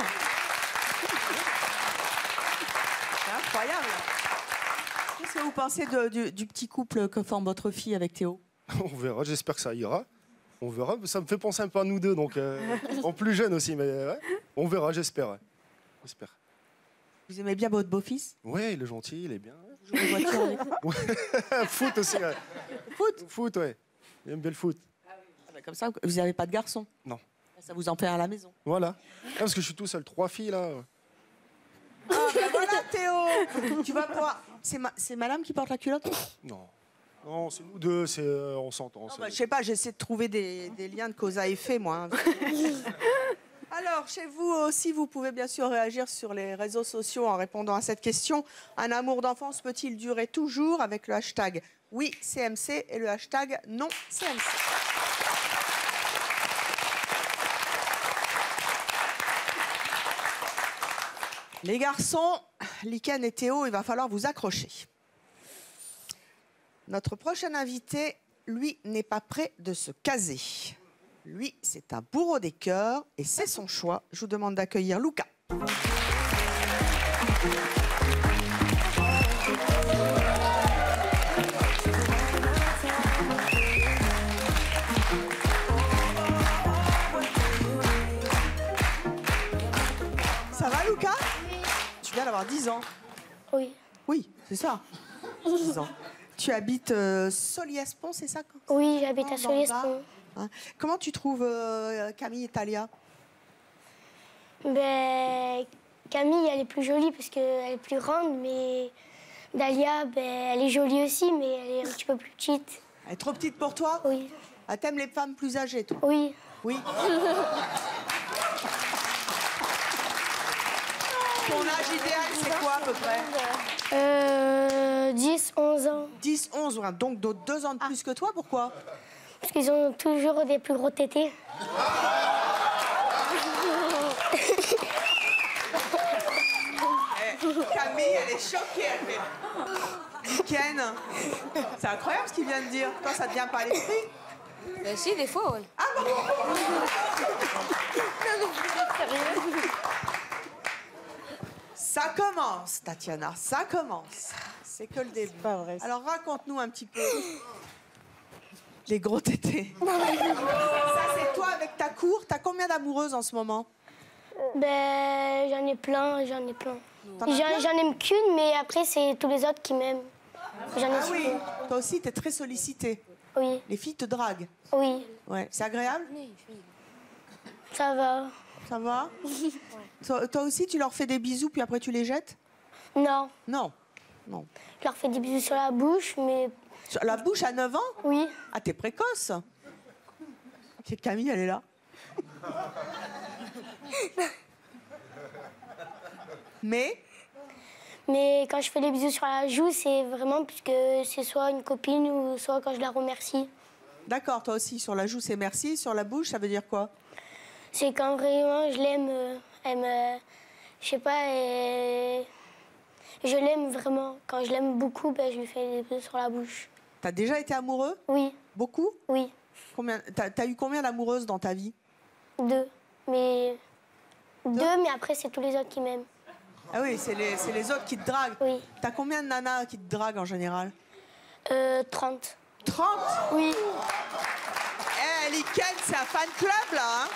Speaker 1: C'est incroyable. Qu'est-ce que vous pensez de- du, du petit couple que forme votre fille avec Théo?
Speaker 10: On verra, j'espère que ça ira. On verra, ça me fait penser un peu à nous deux, donc euh, en plus jeune aussi, mais ouais. On verra, j'espère. Ouais. J'espère.
Speaker 1: Vous aimez bien votre beau-fils?
Speaker 10: Ouais, il est gentil, il est bien.
Speaker 1: Vous jouez aux voitures avec lui?
Speaker 10: Ouais. Foot aussi, ouais.
Speaker 1: Foot?
Speaker 10: Foot, ouais. Il aime bien le foot.
Speaker 1: Ah bah comme ça, vous n'avez pas de garçon?
Speaker 10: Non.
Speaker 1: Ça vous en fait un à la maison?
Speaker 10: Voilà. Ah, parce que je suis tout seul, trois filles là.
Speaker 1: Ah ben voilà Théo. Tu vas pouvoir... C'est ma... c'est madame qui porte la culotte?
Speaker 10: Non. Non, c'est nous deux, c'est, euh, on s'entend.
Speaker 1: Non,
Speaker 10: c'est-
Speaker 1: bah, je sais pas, j'essaie de trouver des, des liens de cause à effet, moi. hein. Alors, chez vous aussi, vous pouvez bien sûr réagir sur les réseaux sociaux en répondant à cette question. Un amour d'enfance peut-il durer toujours, avec le hashtag oui C M C et le hashtag non C M C. Les garçons, Liken et Théo, il va falloir vous accrocher. Notre prochain invité, lui, n'est pas prêt de se caser. Lui, c'est un bourreau des cœurs et c'est son choix. Je vous demande d'accueillir Lucas. Ça va, Lucas? Tu viens d'avoir dix ans.
Speaker 2: Oui.
Speaker 1: Oui, c'est ça. dix ans. Tu habites euh, Soliespont, c'est ça?
Speaker 2: Oui, j'habite à
Speaker 1: Dans le Var.
Speaker 2: Soliespont.
Speaker 1: Hein. Comment tu trouves euh, Camille et Talia?
Speaker 2: Ben, Camille, elle est plus jolie parce qu'elle est plus grande, mais Dalia, ben, elle est jolie aussi, mais elle est un petit peu plus petite.
Speaker 1: Elle est trop petite pour toi?
Speaker 2: Oui.
Speaker 1: Ah, t'aimes les femmes plus âgées, toi?
Speaker 2: Oui.
Speaker 1: Oui. Ton âge idéal, c'est quoi à peu près?
Speaker 2: Euh, dix, onze ans.
Speaker 1: dix, onze, ouais. Donc d'autres deux ans de plus que toi, pourquoi?
Speaker 2: Parce qu'ils ont toujours des plus gros tétés.
Speaker 1: Eh, Camille, elle est choquée, elle fait. Liken, c'est incroyable ce qu'il vient de dire. Toi, ça te vient pas à l'esprit?
Speaker 3: Ben si, des fois, ouais.
Speaker 1: Ah bon? Ça commence, Tatiana, ça commence. C'est que le début.
Speaker 8: Pas vrai.
Speaker 1: Alors raconte-nous un petit peu les gros tétés. Ça, c'est toi avec ta cour. T'as combien d'amoureuses en ce moment?
Speaker 2: Ben, j'en ai plein, j'en ai plein.
Speaker 1: T'en as
Speaker 2: J'en
Speaker 1: plein
Speaker 2: j'en aime qu'une, mais après, c'est tous les autres qui m'aiment. J'en ai
Speaker 1: Ah oui,
Speaker 2: souvent.
Speaker 1: toi aussi, t'es très sollicité.
Speaker 2: Oui,
Speaker 1: Les filles te draguent.
Speaker 2: oui,
Speaker 1: Ouais, c'est agréable?
Speaker 2: ça va.
Speaker 1: Ça va? toi, toi aussi, tu leur fais des bisous, puis après tu les jettes?
Speaker 2: Non,
Speaker 1: Non. Non.
Speaker 2: je leur fais des bisous sur la bouche, mais
Speaker 1: Sur la bouche à neuf ans?
Speaker 2: oui.
Speaker 1: Ah, t'es précoce. C'est Camille, elle est là. Mais
Speaker 2: Mais quand je fais des bisous sur la joue, c'est vraiment puisque c'est soit une copine ou soit quand je la remercie.
Speaker 1: d'accord, toi aussi, sur la joue, c'est merci. Sur la bouche, ça veut dire quoi?
Speaker 2: C'est quand vraiment je l'aime, euh, elle me... Je sais pas, elle- je l'aime vraiment. Quand je l'aime beaucoup, ben, je lui fais des bisous sur la bouche.
Speaker 1: T'as déjà été amoureux?
Speaker 2: Oui,
Speaker 1: Beaucoup?
Speaker 2: oui,
Speaker 1: Combien? T'as, t'as eu combien d'amoureuses dans ta vie?
Speaker 2: deux. Mais... Deux, mais après, c'est tous les autres qui m'aiment.
Speaker 1: Ah oui, c'est les, c'est les autres qui te draguent.
Speaker 2: Oui.
Speaker 1: T'as combien de nanas qui te draguent en général?
Speaker 2: Euh, trente.
Speaker 1: trente?
Speaker 2: Oui.
Speaker 1: Eh, Liken, c'est un fan club, là, hein?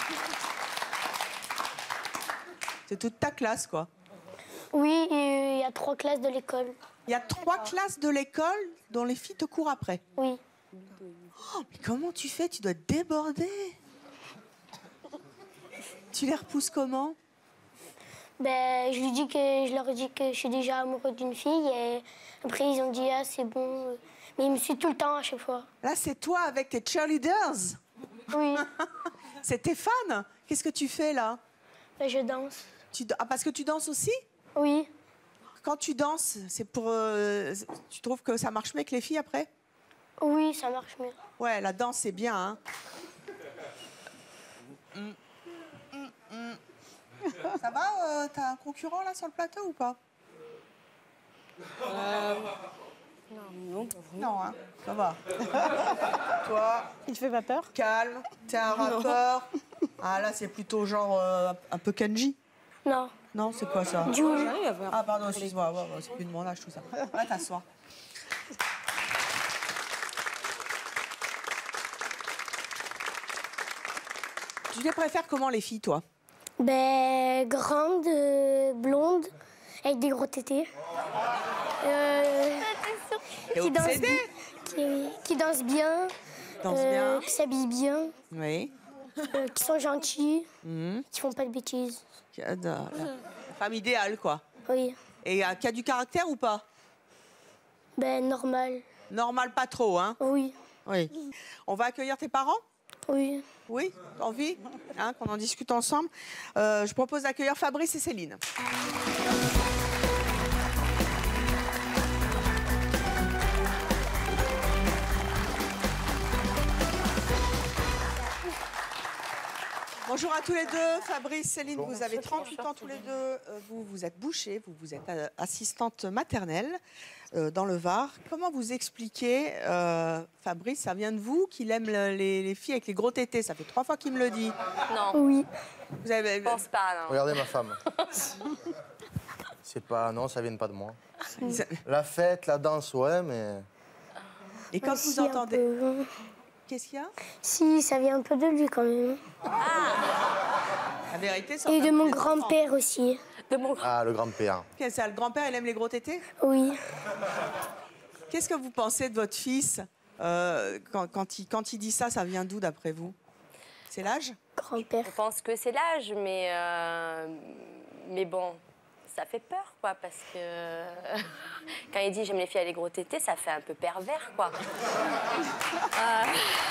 Speaker 1: C'est toute ta classe, quoi.
Speaker 2: Oui, et il y a trois classes de l'école.
Speaker 1: Il y a trois classes de l'école dont les filles te courent après.
Speaker 2: Oui.
Speaker 1: Oh, mais comment tu fais? Tu dois te déborder. Tu les repousses comment?
Speaker 2: Ben, je lui dis que je leur dis que je suis déjà amoureux d'une fille et après ils ont dit ah c'est bon, mais ils me suivent tout le temps à chaque fois.
Speaker 1: Là, c'est toi avec tes cheerleaders.
Speaker 2: Oui.
Speaker 1: C'est tes fans. Qu'est-ce que tu fais là?
Speaker 2: Ben, je danse.
Speaker 1: Tu, ah, parce que tu danses aussi?
Speaker 2: Oui.
Speaker 1: Quand tu danses, c'est pour. euh, tu trouves que ça marche mieux que les filles après?
Speaker 2: Oui, ça marche mieux.
Speaker 1: Ouais, la danse, c'est bien, hein? Mm. Mm, mm. Ça va? euh, T'as un concurrent là sur le plateau ou pas?
Speaker 3: Non, pas vraiment.
Speaker 1: Non, hein? Ça va. Toi,
Speaker 8: Il te fait pas peur?
Speaker 1: calme, t'es un rappeur. Ah là, c'est plutôt genre euh, un peu Kenji.
Speaker 2: Non.
Speaker 1: Non, c'est quoi ça?
Speaker 2: Jules.
Speaker 3: J'arrive à voir.
Speaker 1: Ah pardon, excuse-moi, ouais, ouais, c'est plus de mon âge tout ça. Va t'asseoir. Tu les préfères comment les filles, toi?
Speaker 2: Ben, grande, euh, blonde, avec des gros tétés. Euh,
Speaker 1: T'es
Speaker 2: qui, danse,
Speaker 1: obsédée?
Speaker 2: qui, qui danse bien,
Speaker 1: dansent
Speaker 7: Euh,
Speaker 1: bien.
Speaker 7: qui s'habillent bien,
Speaker 1: Oui.
Speaker 7: euh, qui sont gentils,
Speaker 1: Mhm.
Speaker 7: qui font pas de bêtises.
Speaker 1: Qui a de- la femme idéale, quoi.
Speaker 7: Oui.
Speaker 1: Et euh, qui a du caractère ou pas?
Speaker 7: Ben, normal.
Speaker 1: Normal, pas trop, hein?
Speaker 7: Oui.
Speaker 1: Oui. On va accueillir tes parents?
Speaker 7: Oui.
Speaker 1: Oui, envie hein, qu'on en discute ensemble. Euh, je propose d'accueillir Fabrice et Céline. Bonjour à tous les deux. Fabrice, Céline, vous avez trente-huit ans tous les deux. Euh, Vous, vous êtes boucher, vous, vous êtes euh, assistante maternelle euh, dans le Var. Comment vous expliquez, euh, Fabrice, ça vient de vous, qu'il aime le- les, les filles avec les gros tétés? Ça fait trois fois qu'il me le dit.
Speaker 11: Non.
Speaker 7: Oui.
Speaker 1: Vous avez...
Speaker 11: Je pense pas, non.
Speaker 12: Regardez ma femme. C'est pas... Non, ça vient pas de moi.
Speaker 1: Ça-
Speaker 12: La fête, la danse, ouais, mais...
Speaker 1: Et quand
Speaker 7: Si,
Speaker 1: vous
Speaker 7: un
Speaker 1: entendez...
Speaker 7: peu.
Speaker 1: Qu'est-ce qu'il y a?
Speaker 7: Si, ça vient un peu de lui quand même.
Speaker 1: La vérité, ça
Speaker 7: Et
Speaker 1: en a
Speaker 7: de
Speaker 1: plus
Speaker 7: mon
Speaker 1: les
Speaker 7: grand-père aussi.
Speaker 11: De mon...
Speaker 12: Ah, le grand-père.
Speaker 1: Qu'est-ce que ça, le grand-père, il aime les gros tétés?
Speaker 7: Oui.
Speaker 1: Qu'est-ce que vous pensez de votre fils euh, quand, quand, il, quand il dit ça, ça vient d'où d'après vous? C'est l'âge?
Speaker 7: Grand-père.
Speaker 11: Je pense que c'est l'âge, mais, euh, mais bon, ça fait peur, quoi, parce que quand il dit j'aime les filles avec les gros tétés, ça fait un peu pervers, quoi. Euh,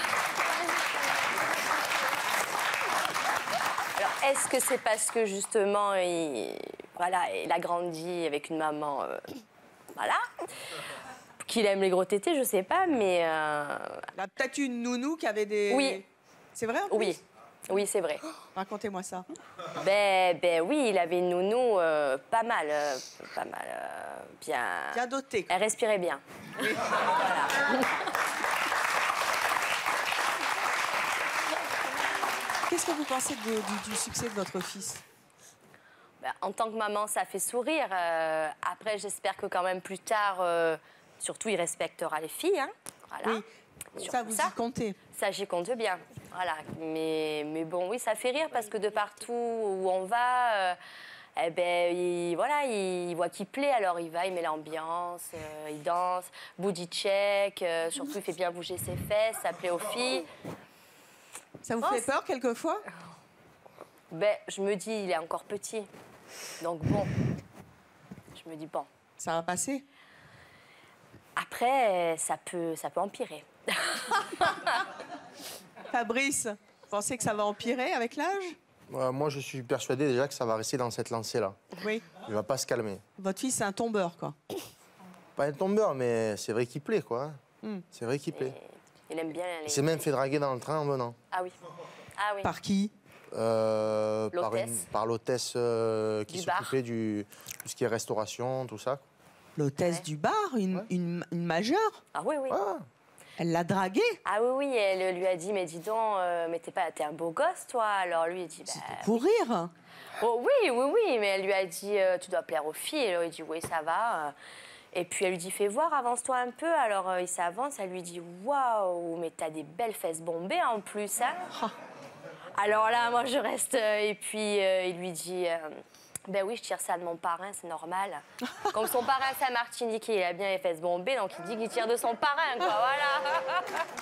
Speaker 11: Alors, est-ce que c'est parce que justement, il, voilà, il a grandi avec une maman, euh, voilà, qu'il aime les gros tétés, je sais pas, mais euh,
Speaker 1: Il a peut-être une nounou qui avait des...
Speaker 11: Oui.
Speaker 1: C'est vrai en plus?
Speaker 11: oui, oui, c'est vrai.
Speaker 1: Racontez-moi ça.
Speaker 11: Ben, ben oui, il avait une nounou euh, pas mal, euh, pas mal, euh, bien.
Speaker 1: Bien doté.
Speaker 11: Elle respirait bien. Voilà.
Speaker 1: Qu'est-ce que vous pensez de- du, du succès de votre fils?
Speaker 11: Ben, en tant que maman, ça fait sourire. Euh, après, j'espère que quand même plus tard, euh, surtout, il respectera les filles. Hein. Voilà.
Speaker 1: Oui,
Speaker 11: Surtout
Speaker 1: ça vous y comptez.
Speaker 11: Ça, j'y compte bien. Voilà. Mais, mais bon, oui, ça fait rire parce que de partout où on va, euh, eh ben, il, voilà, il voit qu'il plaît, alors il va, il met l'ambiance, euh, il danse, booty check, euh, surtout il fait bien bouger ses fesses, ça plaît aux filles.
Speaker 1: Ça vous
Speaker 11: Oh,
Speaker 1: fait
Speaker 11: c'est-
Speaker 1: peur quelquefois?
Speaker 11: Ben, je me dis, il est encore petit. Donc bon, je me dis, bon.
Speaker 1: Ça va passer?
Speaker 11: Après, ça peut, ça peut empirer.
Speaker 1: Fabrice, vous pensez que ça va empirer avec l'âge?
Speaker 12: Ouais, moi, je suis persuadé déjà que ça va rester dans cette lancée-là.
Speaker 1: Oui.
Speaker 12: Il va pas se calmer.
Speaker 1: Votre fils, c'est un tombeur, quoi.
Speaker 12: Pas un tombeur, mais c'est vrai qu'il plaît, quoi. hein.
Speaker 1: Hmm.
Speaker 12: C'est vrai qu'il plaît.
Speaker 11: Il aime bien les...
Speaker 12: Il s'est même fait draguer dans le train en venant.
Speaker 11: Ah oui. Ah oui.
Speaker 1: Par qui?
Speaker 12: Euh, par
Speaker 11: L'hôtesse.
Speaker 12: une- par l'hôtesse euh, qui
Speaker 11: Du bar.
Speaker 12: s'occupait du tout ce qui est restauration, tout ça.
Speaker 1: L'hôtesse
Speaker 11: Ouais.
Speaker 1: du bar, une, une, une majeure?
Speaker 11: Ah oui, oui.
Speaker 12: Ah,
Speaker 1: Elle l'a dragué?
Speaker 11: Ah oui, oui, elle lui a dit, mais dis donc, euh, mais t'es pas, t'es un beau gosse, toi. Alors lui, il dit, bah,
Speaker 1: Pour rire?
Speaker 11: oh, oui, oui, oui, mais elle lui a dit, euh, tu dois plaire aux filles. Alors il dit, oui, ça va. Et puis elle lui dit, fais voir, avance-toi un peu. Alors euh, il s'avance, elle lui dit, waouh, mais t'as des belles fesses bombées en plus, hein.
Speaker 1: Ah.
Speaker 11: Alors là, moi, je reste. euh, et puis euh, il lui dit, euh, ben oui, je tire ça de mon parrain, c'est normal. Comme son parrain, c'est un Martiniquais, il a bien les fesses bombées, donc il dit qu'il tire de son parrain, quoi, voilà.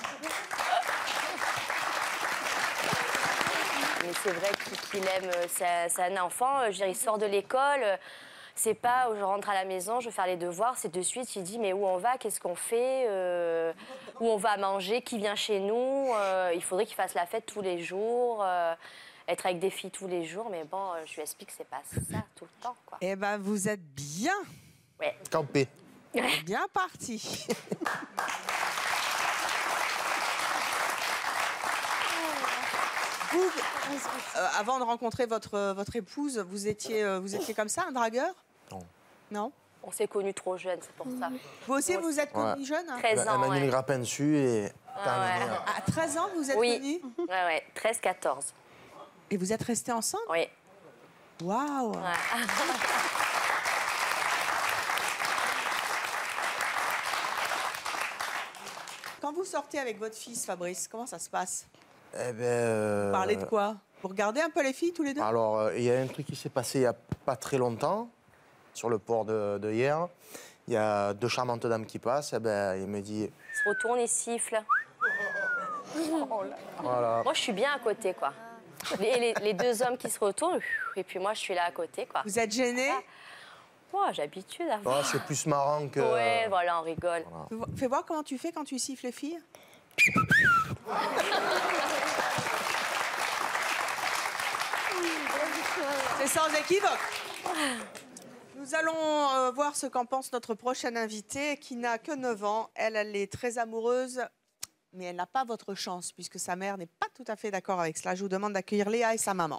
Speaker 11: Mais c'est vrai qu'il qu'il aime, euh, c'est c'est un enfant, euh, je veux dire, il sort de l'école, euh, c'est pas où je rentre à la maison, je veux faire les devoirs, c'est de suite, il dit mais où on va, qu'est-ce qu'on fait, euh, où on va manger, qui vient chez nous, euh, il faudrait qu'il fasse la fête tous les jours, euh, être avec des filles tous les jours, mais bon, euh, je lui explique que c'est pas ça tout le temps, quoi.
Speaker 1: Eh ben, vous êtes bien,
Speaker 11: Ouais.
Speaker 12: campé.
Speaker 1: bien parti. Vous, euh, avant de rencontrer votre, votre épouse, vous étiez, euh, vous étiez comme ça, un dragueur?
Speaker 12: Non.
Speaker 1: Non?
Speaker 11: On s'est connus trop jeunes, c'est pour ça.
Speaker 1: Vous aussi,
Speaker 11: Moi
Speaker 1: vous êtes
Speaker 12: Ouais.
Speaker 1: connu jeune? hein?
Speaker 11: treize
Speaker 12: Elle
Speaker 11: ans,
Speaker 12: m'a mis
Speaker 11: ouais.
Speaker 12: le grappin dessus et terminé.
Speaker 11: ouais.
Speaker 12: hein.
Speaker 1: À treize ans, vous êtes
Speaker 11: Oui.
Speaker 1: connus?
Speaker 11: Ouais, ouais, treize quatorze.
Speaker 1: Et vous êtes restés ensemble?
Speaker 11: Oui.
Speaker 1: Waouh!
Speaker 11: Ouais.
Speaker 1: Quand vous sortez avec votre fils, Fabrice, comment ça se passe?
Speaker 12: Eh ben, euh,
Speaker 1: Vous parlez de quoi? Vous regardez un peu les filles tous les deux?
Speaker 12: Alors, euh, il y a un truc qui s'est passé il n'y a pas très longtemps, sur le port de, de hier. Il y a deux charmantes dames qui passent. Eh ben, il me dit,
Speaker 11: Il se retourne et siffle.
Speaker 12: Voilà.
Speaker 11: Moi, je suis bien à côté, quoi. Les, les- les deux hommes qui se retournent, et puis moi, je suis là à côté, quoi.
Speaker 1: Vous êtes gêné?
Speaker 11: Moi, j'ai l'habitude à
Speaker 12: Oh, c'est plus marrant que...
Speaker 11: Ouais, voilà, on rigole.
Speaker 12: Voilà.
Speaker 1: Fais voir comment tu fais quand tu siffles les filles. C'est sans équivoque. Nous allons euh, voir ce qu'en pense notre prochaine invitée, qui n'a que neuf ans. Elle, elle est très amoureuse, mais elle n'a pas votre chance, puisque sa mère n'est pas tout à fait d'accord avec cela. Je vous demande d'accueillir Léa et sa maman.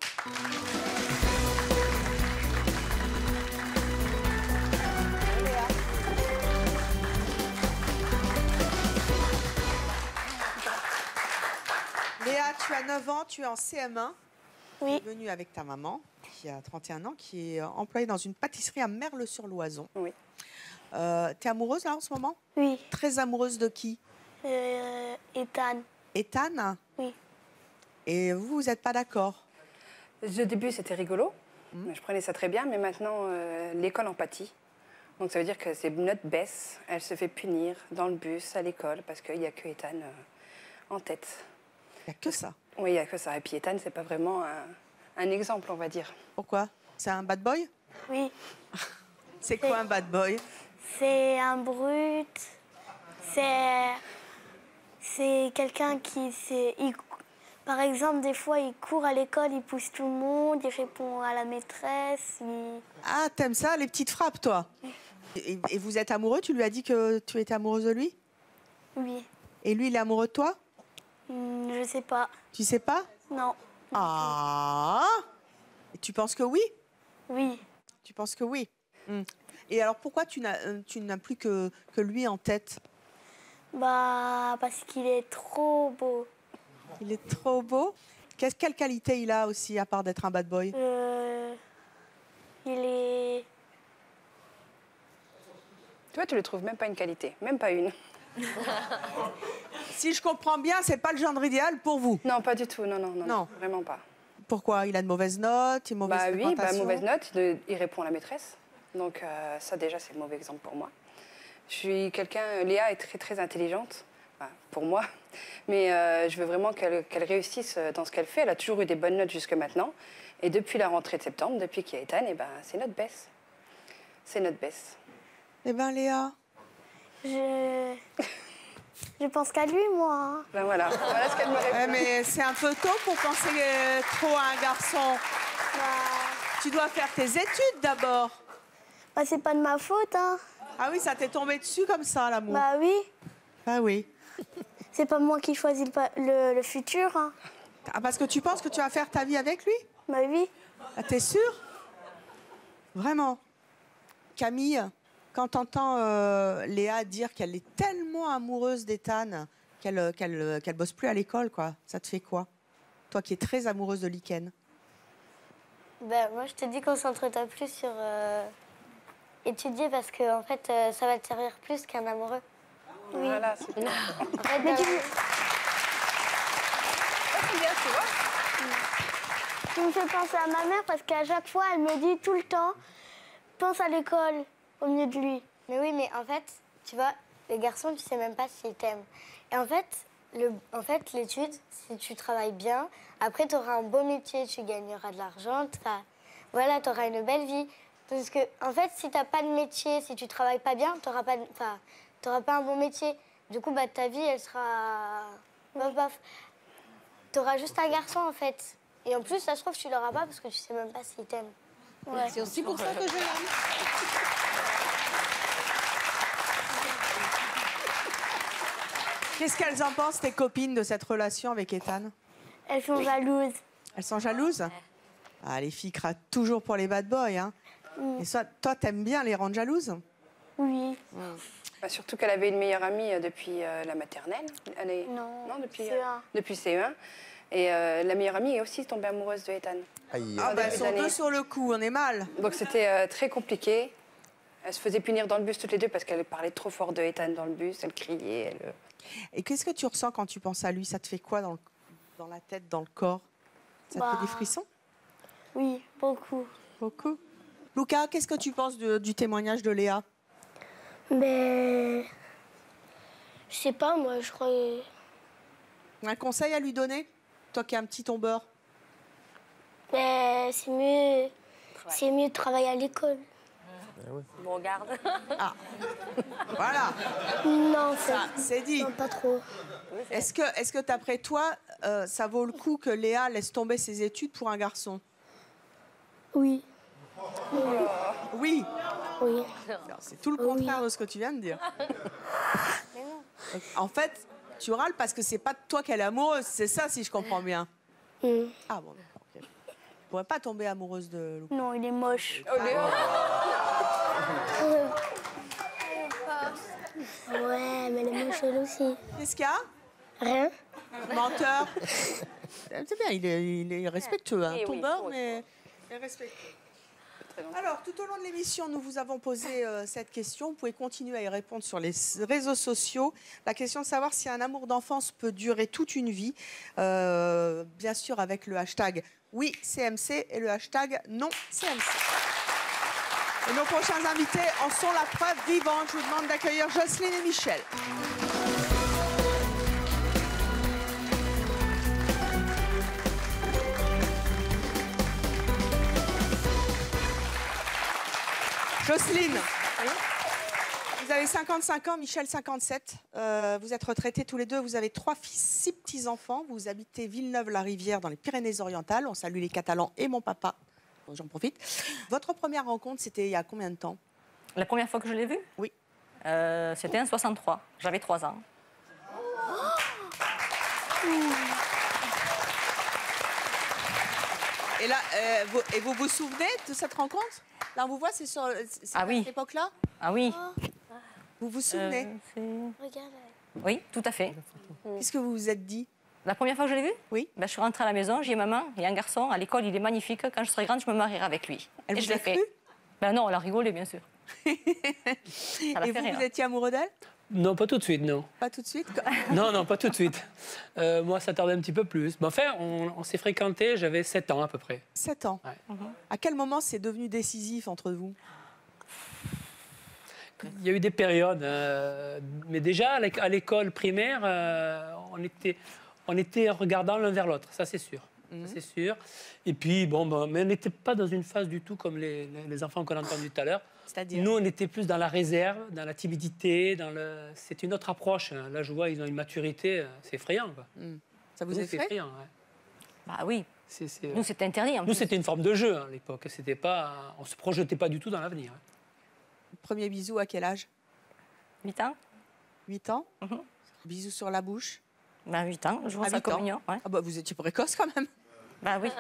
Speaker 1: Léa, tu as neuf ans, tu es en C M un.
Speaker 7: Oui.
Speaker 1: Tu es venue avec ta maman, qui a trente et un ans, qui est employée dans une pâtisserie à Merle-sur-Loison.
Speaker 13: Oui.
Speaker 1: Euh, tu es amoureuse là en ce moment?
Speaker 7: Oui.
Speaker 1: Très amoureuse de qui?
Speaker 7: Euh, Ethan.
Speaker 1: Ethan?
Speaker 7: Oui.
Speaker 1: Et vous, vous n'êtes pas d'accord?
Speaker 13: Au début, c'était rigolo. Je prenais ça très bien, mais maintenant, euh, l'école en pâtit. Donc ça veut dire que ses notes baissent. Elle se fait punir dans le bus, à l'école, parce qu'il n'y a que Ethan euh, en tête.
Speaker 1: Il n'y a que ça?
Speaker 13: Oui, il n'y a que ça. Et puis Ethan, c'est pas vraiment un, un exemple, on va dire.
Speaker 1: Pourquoi? C'est un bad boy?
Speaker 7: Oui.
Speaker 1: C'est quoi un bad boy?
Speaker 7: C'est un brut. C'est. C'est quelqu'un qui. c'est- il- Par exemple, des fois, il court à l'école, il pousse tout le monde, il répond à la maîtresse. il-
Speaker 1: Ah, t'aimes ça, les petites frappes, toi? et, et vous êtes amoureux? Tu lui as dit que tu étais amoureuse de lui?
Speaker 7: Oui.
Speaker 1: Et lui, il est amoureux de toi?
Speaker 7: Hmm, je sais pas.
Speaker 1: Tu sais pas?
Speaker 7: Non.
Speaker 1: Ah! Et tu penses que oui?
Speaker 7: Oui.
Speaker 1: Tu penses que oui? Hmm. Et alors, pourquoi tu n'as euh, tu n'as plus que, que lui en tête?
Speaker 7: Bah, parce qu'il est trop beau.
Speaker 1: Il est trop beau. Qu'est-ce- quelle qualité il a aussi, à part d'être un bad boy?
Speaker 7: Euh, il est.
Speaker 13: Toi, tu le trouves même pas une qualité, même pas une.
Speaker 1: Si je comprends bien, c'est pas le genre idéal pour vous?
Speaker 13: Non, pas du tout, non, non, non,
Speaker 1: Non.
Speaker 13: vraiment pas.
Speaker 1: Pourquoi? Il a de mauvaises notes, une mauvaise
Speaker 13: Bah oui, bah,
Speaker 1: fréquentation?
Speaker 13: mauvaise note, il, il répond à la maîtresse. Donc euh, ça déjà, c'est le mauvais exemple pour moi. Je suis quelqu'un, Léa est très très intelligente, enfin, pour moi, mais euh, je veux vraiment qu'elle qu'elle réussisse dans ce qu'elle fait. Elle a toujours eu des bonnes notes jusque maintenant. Et depuis la rentrée de septembre, depuis qu'il y a Ethan, eh ben, c'est notre baisse. C'est notre baisse.
Speaker 1: Eh ben Léa.
Speaker 7: Je. Je pense qu'à lui, moi. hein.
Speaker 13: Ben voilà, voilà ce qu'elle me répond.
Speaker 1: Ouais, mais c'est un peu tôt pour penser euh, trop à un garçon. Tu dois faire tes études d'abord.
Speaker 7: Bah, c'est pas de ma faute, hein.
Speaker 1: Ah oui, ça t'est tombé dessus comme ça, l'amour.
Speaker 7: Bah oui.
Speaker 1: Bah oui.
Speaker 7: C'est pas moi qui choisis le, pa- le, le futur, hein.
Speaker 1: Ah, parce que tu penses que tu vas faire ta vie avec lui?
Speaker 7: Bah oui.
Speaker 1: Ah, t'es sûre? Vraiment? Camille, quand t'entends euh, Léa dire qu'elle est tellement amoureuse d'Ethan qu'elle euh, qu'elle euh, qu'elle bosse plus à l'école, quoi, ça te fait quoi? Toi qui es très amoureuse de Liken.
Speaker 2: Ben, moi, je te dis, concentre-toi plus sur euh, étudier parce que, en fait, euh, ça va te servir plus qu'un amoureux.
Speaker 7: Oui.
Speaker 13: Voilà, c'est
Speaker 2: En fait,
Speaker 7: Mais
Speaker 2: dans-
Speaker 7: tu,
Speaker 13: c'est bien, tu vois.
Speaker 7: tu me fais penser à ma mère parce qu'à chaque fois, elle me dit tout le temps pense à l'école au milieu de lui.
Speaker 2: Mais oui, mais en fait, tu vois, les garçons, tu sais même pas s'ils t'aiment. Et en fait, le, en fait, l'étude, si tu travailles bien, après, tu auras un beau métier, tu gagneras de l'argent, t'as- voilà, tu auras une belle vie. Parce que, en fait, si tu n'as pas de métier, si tu travailles pas bien, tu n'auras pas, de- enfin, t'auras pas un bon métier. Du coup, bah, ta vie, elle sera... Bof, bof. Tu auras juste un garçon, en fait. Et en plus, ça se trouve, tu l'auras pas parce que tu sais même pas s'il t'aime.
Speaker 7: Ouais.
Speaker 1: C'est aussi pour ça que je l'aime. Qu'est-ce qu'elles en pensent, tes copines, de cette relation avec Ethan?
Speaker 7: Elles sont jalouses.
Speaker 1: Elles sont jalouses? Ah, les filles craquent toujours pour les bad boys, hein.
Speaker 7: Mm.
Speaker 1: Et ça, toi, t'aimes bien les rendre jalouses?
Speaker 7: Oui.
Speaker 13: Bah, surtout qu'elle avait une meilleure amie euh, depuis euh, la maternelle. Elle est...
Speaker 7: Non,
Speaker 13: depuis,
Speaker 7: C E un.
Speaker 13: euh, depuis C E un. Et euh, la meilleure amie est aussi tombée amoureuse de Ethan.
Speaker 12: Aïe.
Speaker 1: Ah,
Speaker 13: En
Speaker 1: bah,
Speaker 13: début
Speaker 1: elles sont
Speaker 13: d'année.
Speaker 1: deux sur le coup, on est mal.
Speaker 13: Donc c'était euh, très compliqué. Elle se faisait punir dans le bus toutes les deux parce qu'elle parlait trop fort de Ethan dans le bus. Elle criait. Elle... euh,
Speaker 1: Et qu'est-ce que tu ressens quand tu penses à lui? Ça te fait quoi dans, le- dans la tête, dans le corps? Ça te
Speaker 7: Bah.
Speaker 1: fait des frissons?
Speaker 7: Oui, beaucoup.
Speaker 1: Beaucoup. Lucas, qu'est-ce que tu penses de- du témoignage de Léa?
Speaker 7: Mais. Je sais pas, moi, je crois.
Speaker 1: Un conseil à lui donner? Toi qui es un petit tombeur.
Speaker 7: Mais c'est mieux, c'est mieux de travailler à l'école.
Speaker 11: Bon, regarde.
Speaker 1: Ah. Voilà.
Speaker 7: Non,
Speaker 1: Ça, c'est dit.
Speaker 7: Non, pas trop.
Speaker 1: Est-ce que, est-ce que d'après toi, euh, ça vaut le coup que Léa laisse tomber ses études pour un garçon?
Speaker 7: Oui.
Speaker 1: Oui.
Speaker 7: Oui.
Speaker 1: C'est tout le contraire de ce que tu viens de dire. En fait, tu râles parce que c'est pas de toi qu'elle est amoureuse, c'est ça si je comprends bien.
Speaker 7: Mm.
Speaker 1: Ah bon, d'accord, ok. Tu pourrais pas tomber amoureuse de Loup.
Speaker 7: Non, il est moche. Ouais, mais elle est moche elle aussi.
Speaker 1: Qu'est-ce qu'il y a?
Speaker 7: Rien.
Speaker 1: Menteur. C'est bien, il est, il est respectueux, un
Speaker 11: Eh oui,
Speaker 1: tombeur,
Speaker 11: oui.
Speaker 1: mais il est respectueux. Alors, tout au long de l'émission, nous vous avons posé euh, cette question. Vous pouvez continuer à y répondre sur les réseaux sociaux. La question de savoir si un amour d'enfance peut durer toute une vie. Euh, bien sûr, avec le hashtag oui C M C et le hashtag non C M C. Et nos prochains invités en sont la preuve vivante. Je vous demande d'accueillir Jocelyne et Michel. Jocelyne, vous avez cinquante-cinq ans, Michel cinquante-sept. Euh, vous êtes retraités tous les deux. Vous avez trois fils, six petits-enfants. Vous habitez Villeneuve-la-Rivière dans les Pyrénées-Orientales. On salue les Catalans et mon papa. Bon, j'en profite. Votre première rencontre, c'était il y a combien de temps?
Speaker 14: La première fois que je l'ai vu?
Speaker 1: Oui.
Speaker 14: Euh, c'était en soixante-trois. J'avais trois ans.
Speaker 1: Et là, euh, vous, et vous vous souvenez de cette rencontre? Là, on vous voit, c'est sur c'est
Speaker 14: Ah
Speaker 1: à
Speaker 14: oui.
Speaker 1: cette époque-là?
Speaker 14: Ah oui.
Speaker 1: Vous vous souvenez?
Speaker 14: Euh,
Speaker 7: Regarde.
Speaker 14: Oui, tout à fait.
Speaker 1: Qu'est-ce que vous vous êtes dit?
Speaker 14: La première fois que je l'ai vu?
Speaker 1: Oui.
Speaker 14: Ben, je suis rentrée à la maison, j'ai dit maman, il y a un garçon, à l'école, il est magnifique. Quand je serai grande, je me marierai avec lui.
Speaker 1: Elle
Speaker 14: Et
Speaker 1: vous
Speaker 14: je l'ai
Speaker 1: a
Speaker 14: fait.
Speaker 1: cru?
Speaker 14: Ben non, elle a rigolé, bien sûr. Ça l'a
Speaker 1: Et
Speaker 14: fait
Speaker 1: vous,
Speaker 14: rire.
Speaker 1: vous étiez amoureux d'elle?
Speaker 15: Non, pas tout de suite, non.
Speaker 1: Pas tout de suite?
Speaker 15: Non, non, pas tout de suite. Euh, moi, ça tardait un petit peu plus. Mais enfin, on, on s'est fréquentés, j'avais sept ans à peu près.
Speaker 1: sept ans.
Speaker 15: Ouais.
Speaker 1: À quel moment c'est devenu décisif entre vous?
Speaker 15: Il y a eu des périodes, euh, mais déjà à l'éc- à l'école primaire, euh, on était, on était regardant l'un vers l'autre, ça c'est sûr.
Speaker 1: Mhm.
Speaker 15: Ça, c'est sûr. Et puis, bon, ben, mais on n'était pas dans une phase du tout comme les, les- les enfants qu'on a entendus tout à l'heure.
Speaker 1: C'est-à-dire?
Speaker 15: Nous, on était plus dans la réserve, dans la timidité, dans le... c'est une autre approche. hein. Là, je vois, ils ont une maturité, euh, c'est effrayant. Quoi.
Speaker 1: Mm. Ça vous
Speaker 15: Nous,
Speaker 1: effraie?
Speaker 15: c'est effrayant, ouais.
Speaker 14: Bah oui.
Speaker 15: C'est- c'est-
Speaker 14: Nous, c'était interdit. En
Speaker 15: Nous,
Speaker 14: plus.
Speaker 15: c'était une forme de jeu hein, à l'époque. C'était pas... On ne se projetait pas du tout dans l'avenir. hein.
Speaker 1: Premier bisou à quel âge?
Speaker 14: huit ans.
Speaker 1: huit ans?
Speaker 14: Mhm.
Speaker 1: Bisou sur la bouche?
Speaker 14: Ben, huit ans, je vois
Speaker 1: À
Speaker 14: sa
Speaker 1: huit ans.
Speaker 14: communion. Ouais.
Speaker 1: Ah bah, vous étiez précoce quand même.
Speaker 14: Bah oui.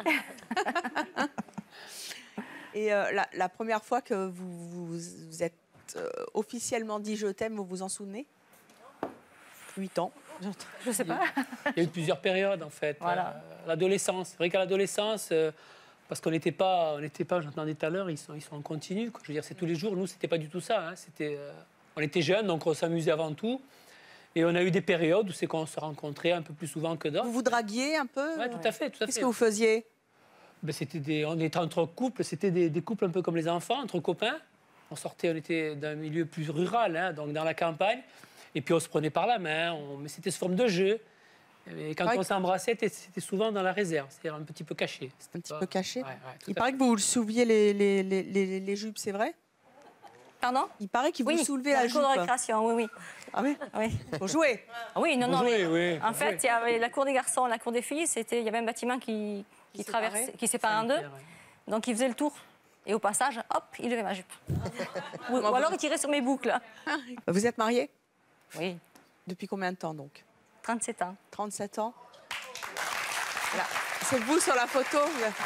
Speaker 1: Et euh, la, la première fois que vous vous, vous êtes euh, officiellement dit je t'aime, vous vous en souvenez? huit ans.
Speaker 14: Je sais pas.
Speaker 15: Il y a eu plusieurs périodes, en fait.
Speaker 14: Voilà.
Speaker 15: Euh, l'adolescence. C'est vrai qu'à l'adolescence, euh, parce qu'on n'était pas, on n'était pas, j'entendais tout à l'heure, ils sont, ils sont en continu. Quoi. Je veux dire, c'est tous les jours. Nous, c'était pas du tout ça. hein. C'était, euh, on était jeunes, donc on s'amusait avant tout. Et on a eu des périodes où c'est qu'on se rencontrait un peu plus souvent que d'autres.
Speaker 1: Vous vous draguiez un peu?
Speaker 15: Oui, tout à fait. Tout à
Speaker 1: Qu'est-ce
Speaker 15: fait.
Speaker 1: que vous faisiez?
Speaker 15: Ben, c'était des, on était entre couples, c'était des, des couples un peu comme les enfants, entre copains. On sortait, on était d'un milieu plus rural, hein, donc dans la campagne. Et puis on se prenait par la main, on- mais c'était sous forme de jeu. Et quand
Speaker 1: Ouais.
Speaker 15: on s'embrassait, c'était- c'était souvent dans la réserve, c'est-à-dire un petit peu caché.
Speaker 1: Un petit peu caché?
Speaker 15: Ouais, ouais, tout
Speaker 1: Il
Speaker 15: à
Speaker 1: paraît que vous vous souleviez les, les, les, les, les jupes, c'est vrai?
Speaker 14: Pardon?
Speaker 1: Il paraît qu'il vous
Speaker 14: Oui,
Speaker 1: soulevait
Speaker 14: dans
Speaker 1: la
Speaker 14: la cour
Speaker 1: jupe.
Speaker 14: de récréation, oui, oui.
Speaker 1: Ah oui?
Speaker 14: Oui.
Speaker 1: Pour jouer?
Speaker 14: Ah oui, non,
Speaker 15: Pour
Speaker 14: non.
Speaker 15: jouer,
Speaker 14: mais
Speaker 15: oui,
Speaker 14: en
Speaker 15: pour
Speaker 14: fait,
Speaker 15: jouer.
Speaker 14: il y avait la cour des garçons, la cour des filles. C'était, il y avait un bâtiment qui, qui,
Speaker 1: Qui
Speaker 14: traversait,
Speaker 1: séparait.
Speaker 14: qui séparait en deux.
Speaker 15: Sanitaire, ouais.
Speaker 14: Donc il faisait le tour. Et au passage, hop, il levait ma jupe. ou, ou
Speaker 1: vous-
Speaker 14: alors il tirait sur mes boucles.
Speaker 1: Vous êtes mariés?
Speaker 14: Oui,
Speaker 1: Depuis combien de temps donc?
Speaker 14: trente-sept ans.
Speaker 1: trente-sept ans? Voilà. C'est vous sur la photo?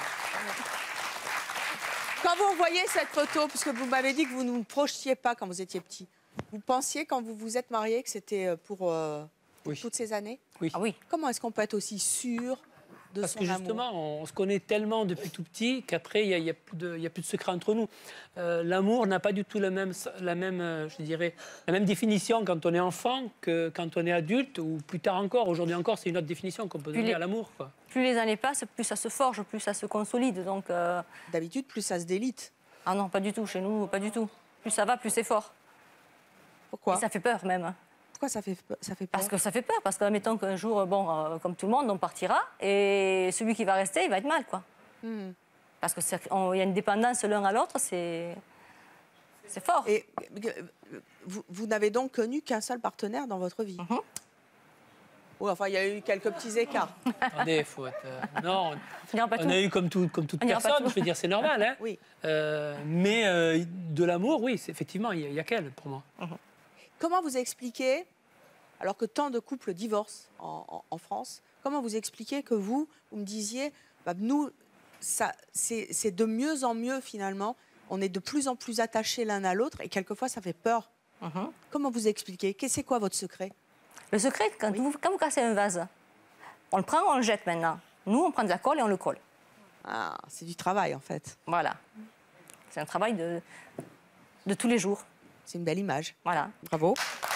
Speaker 1: Quand vous voyez cette photo, puisque vous m'avez dit que vous ne vous projetiez pas quand vous étiez petit, vous pensiez quand vous vous êtes mariés que c'était pour, euh, pour
Speaker 15: Oui.
Speaker 1: toutes ces années?
Speaker 15: Oui.
Speaker 14: Ah oui.
Speaker 1: Comment est-ce qu'on peut être aussi sûr de
Speaker 15: Parce
Speaker 1: son
Speaker 15: que
Speaker 1: amour?
Speaker 15: justement, on se connaît tellement depuis tout petit qu'après, il n'y a, il y a plus de il y a plus de secret entre nous. Euh, L'amour n'a pas du tout la même, la, même, euh, je dirais, la même définition quand on est enfant que quand on est adulte ou plus tard encore. Aujourd'hui encore, c'est une autre définition qu'on peut
Speaker 14: Puis
Speaker 15: donner
Speaker 14: les-
Speaker 15: à l'amour. quoi.
Speaker 14: Plus les années passent, plus ça se forge, plus ça se consolide. Donc, euh,
Speaker 1: D'habitude, plus ça se délite.
Speaker 14: ah non, pas du tout. Chez nous, pas du tout. Plus ça va, plus c'est fort.
Speaker 1: Pourquoi?
Speaker 14: Et ça fait peur même.
Speaker 1: Pourquoi ça fait, ça fait peur?
Speaker 14: Parce que ça fait peur, parce que mettons qu'un jour, bon, euh, comme tout le monde, on partira, et celui qui va rester, il va être mal, quoi.
Speaker 1: Mmh.
Speaker 14: Parce qu'il y a une dépendance l'un à l'autre, c'est fort.
Speaker 1: Et vous, vous n'avez donc connu qu'un seul partenaire dans votre vie?
Speaker 14: Mmh.
Speaker 1: Oui, enfin, il y a eu quelques petits écarts.
Speaker 15: Attendez, faut être, euh, non, on,
Speaker 14: on
Speaker 15: a eu comme, tout, comme toute
Speaker 14: on
Speaker 15: personne, je veux dire, c'est normal. Hein.
Speaker 1: Oui.
Speaker 15: Euh, mais euh, de l'amour, oui, effectivement, il n'y a, a qu'elle pour moi.
Speaker 14: Mmh.
Speaker 1: Comment vous expliquez, alors que tant de couples divorcent en, en, en France, comment vous expliquez que vous, vous me disiez, bah, nous, c'est de mieux en mieux finalement, on est de plus en plus attachés l'un à l'autre et quelquefois ça fait peur. Mmh. Comment vous expliquez? C'est quoi votre secret?
Speaker 14: Le secret, quand, oui. vous, quand vous cassez un vase, on le prend, on le jette maintenant. Nous, on prend de la colle et on le colle.
Speaker 1: Ah, c'est du travail en fait.
Speaker 14: Voilà. C'est un travail de, de tous les jours.
Speaker 1: C'est une belle image.
Speaker 14: Voilà.
Speaker 1: Bravo.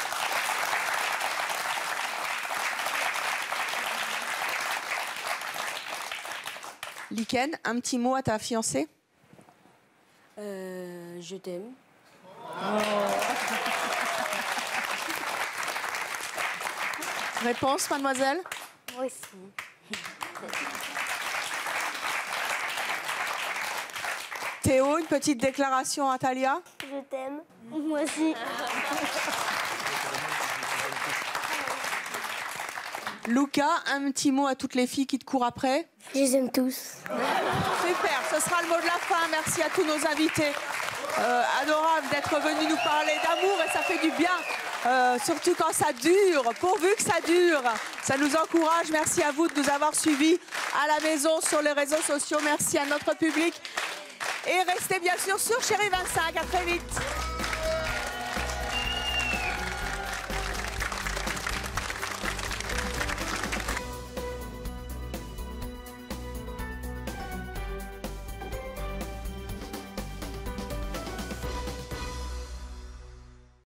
Speaker 1: Liken, un petit mot à ta fiancée?
Speaker 3: euh, Je t'aime.
Speaker 1: Oh. Réponse, mademoiselle?
Speaker 2: Moi aussi.
Speaker 1: Théo, une petite déclaration à Talia?
Speaker 7: Je t'aime. Moi aussi.
Speaker 1: Luca, un petit mot à toutes les filles qui te courent après?
Speaker 7: Je les aime tous.
Speaker 1: Super, ce sera le mot de la fin. Merci à tous nos invités. Euh, adorable d'être venus nous parler d'amour et ça fait du bien. Euh, surtout quand ça dure, pourvu que ça dure. Ça nous encourage. Merci à vous de nous avoir suivis à la maison, sur les réseaux sociaux. Merci à notre public. Et restez bien sûr sur Chérie vingt-cinq. À très vite.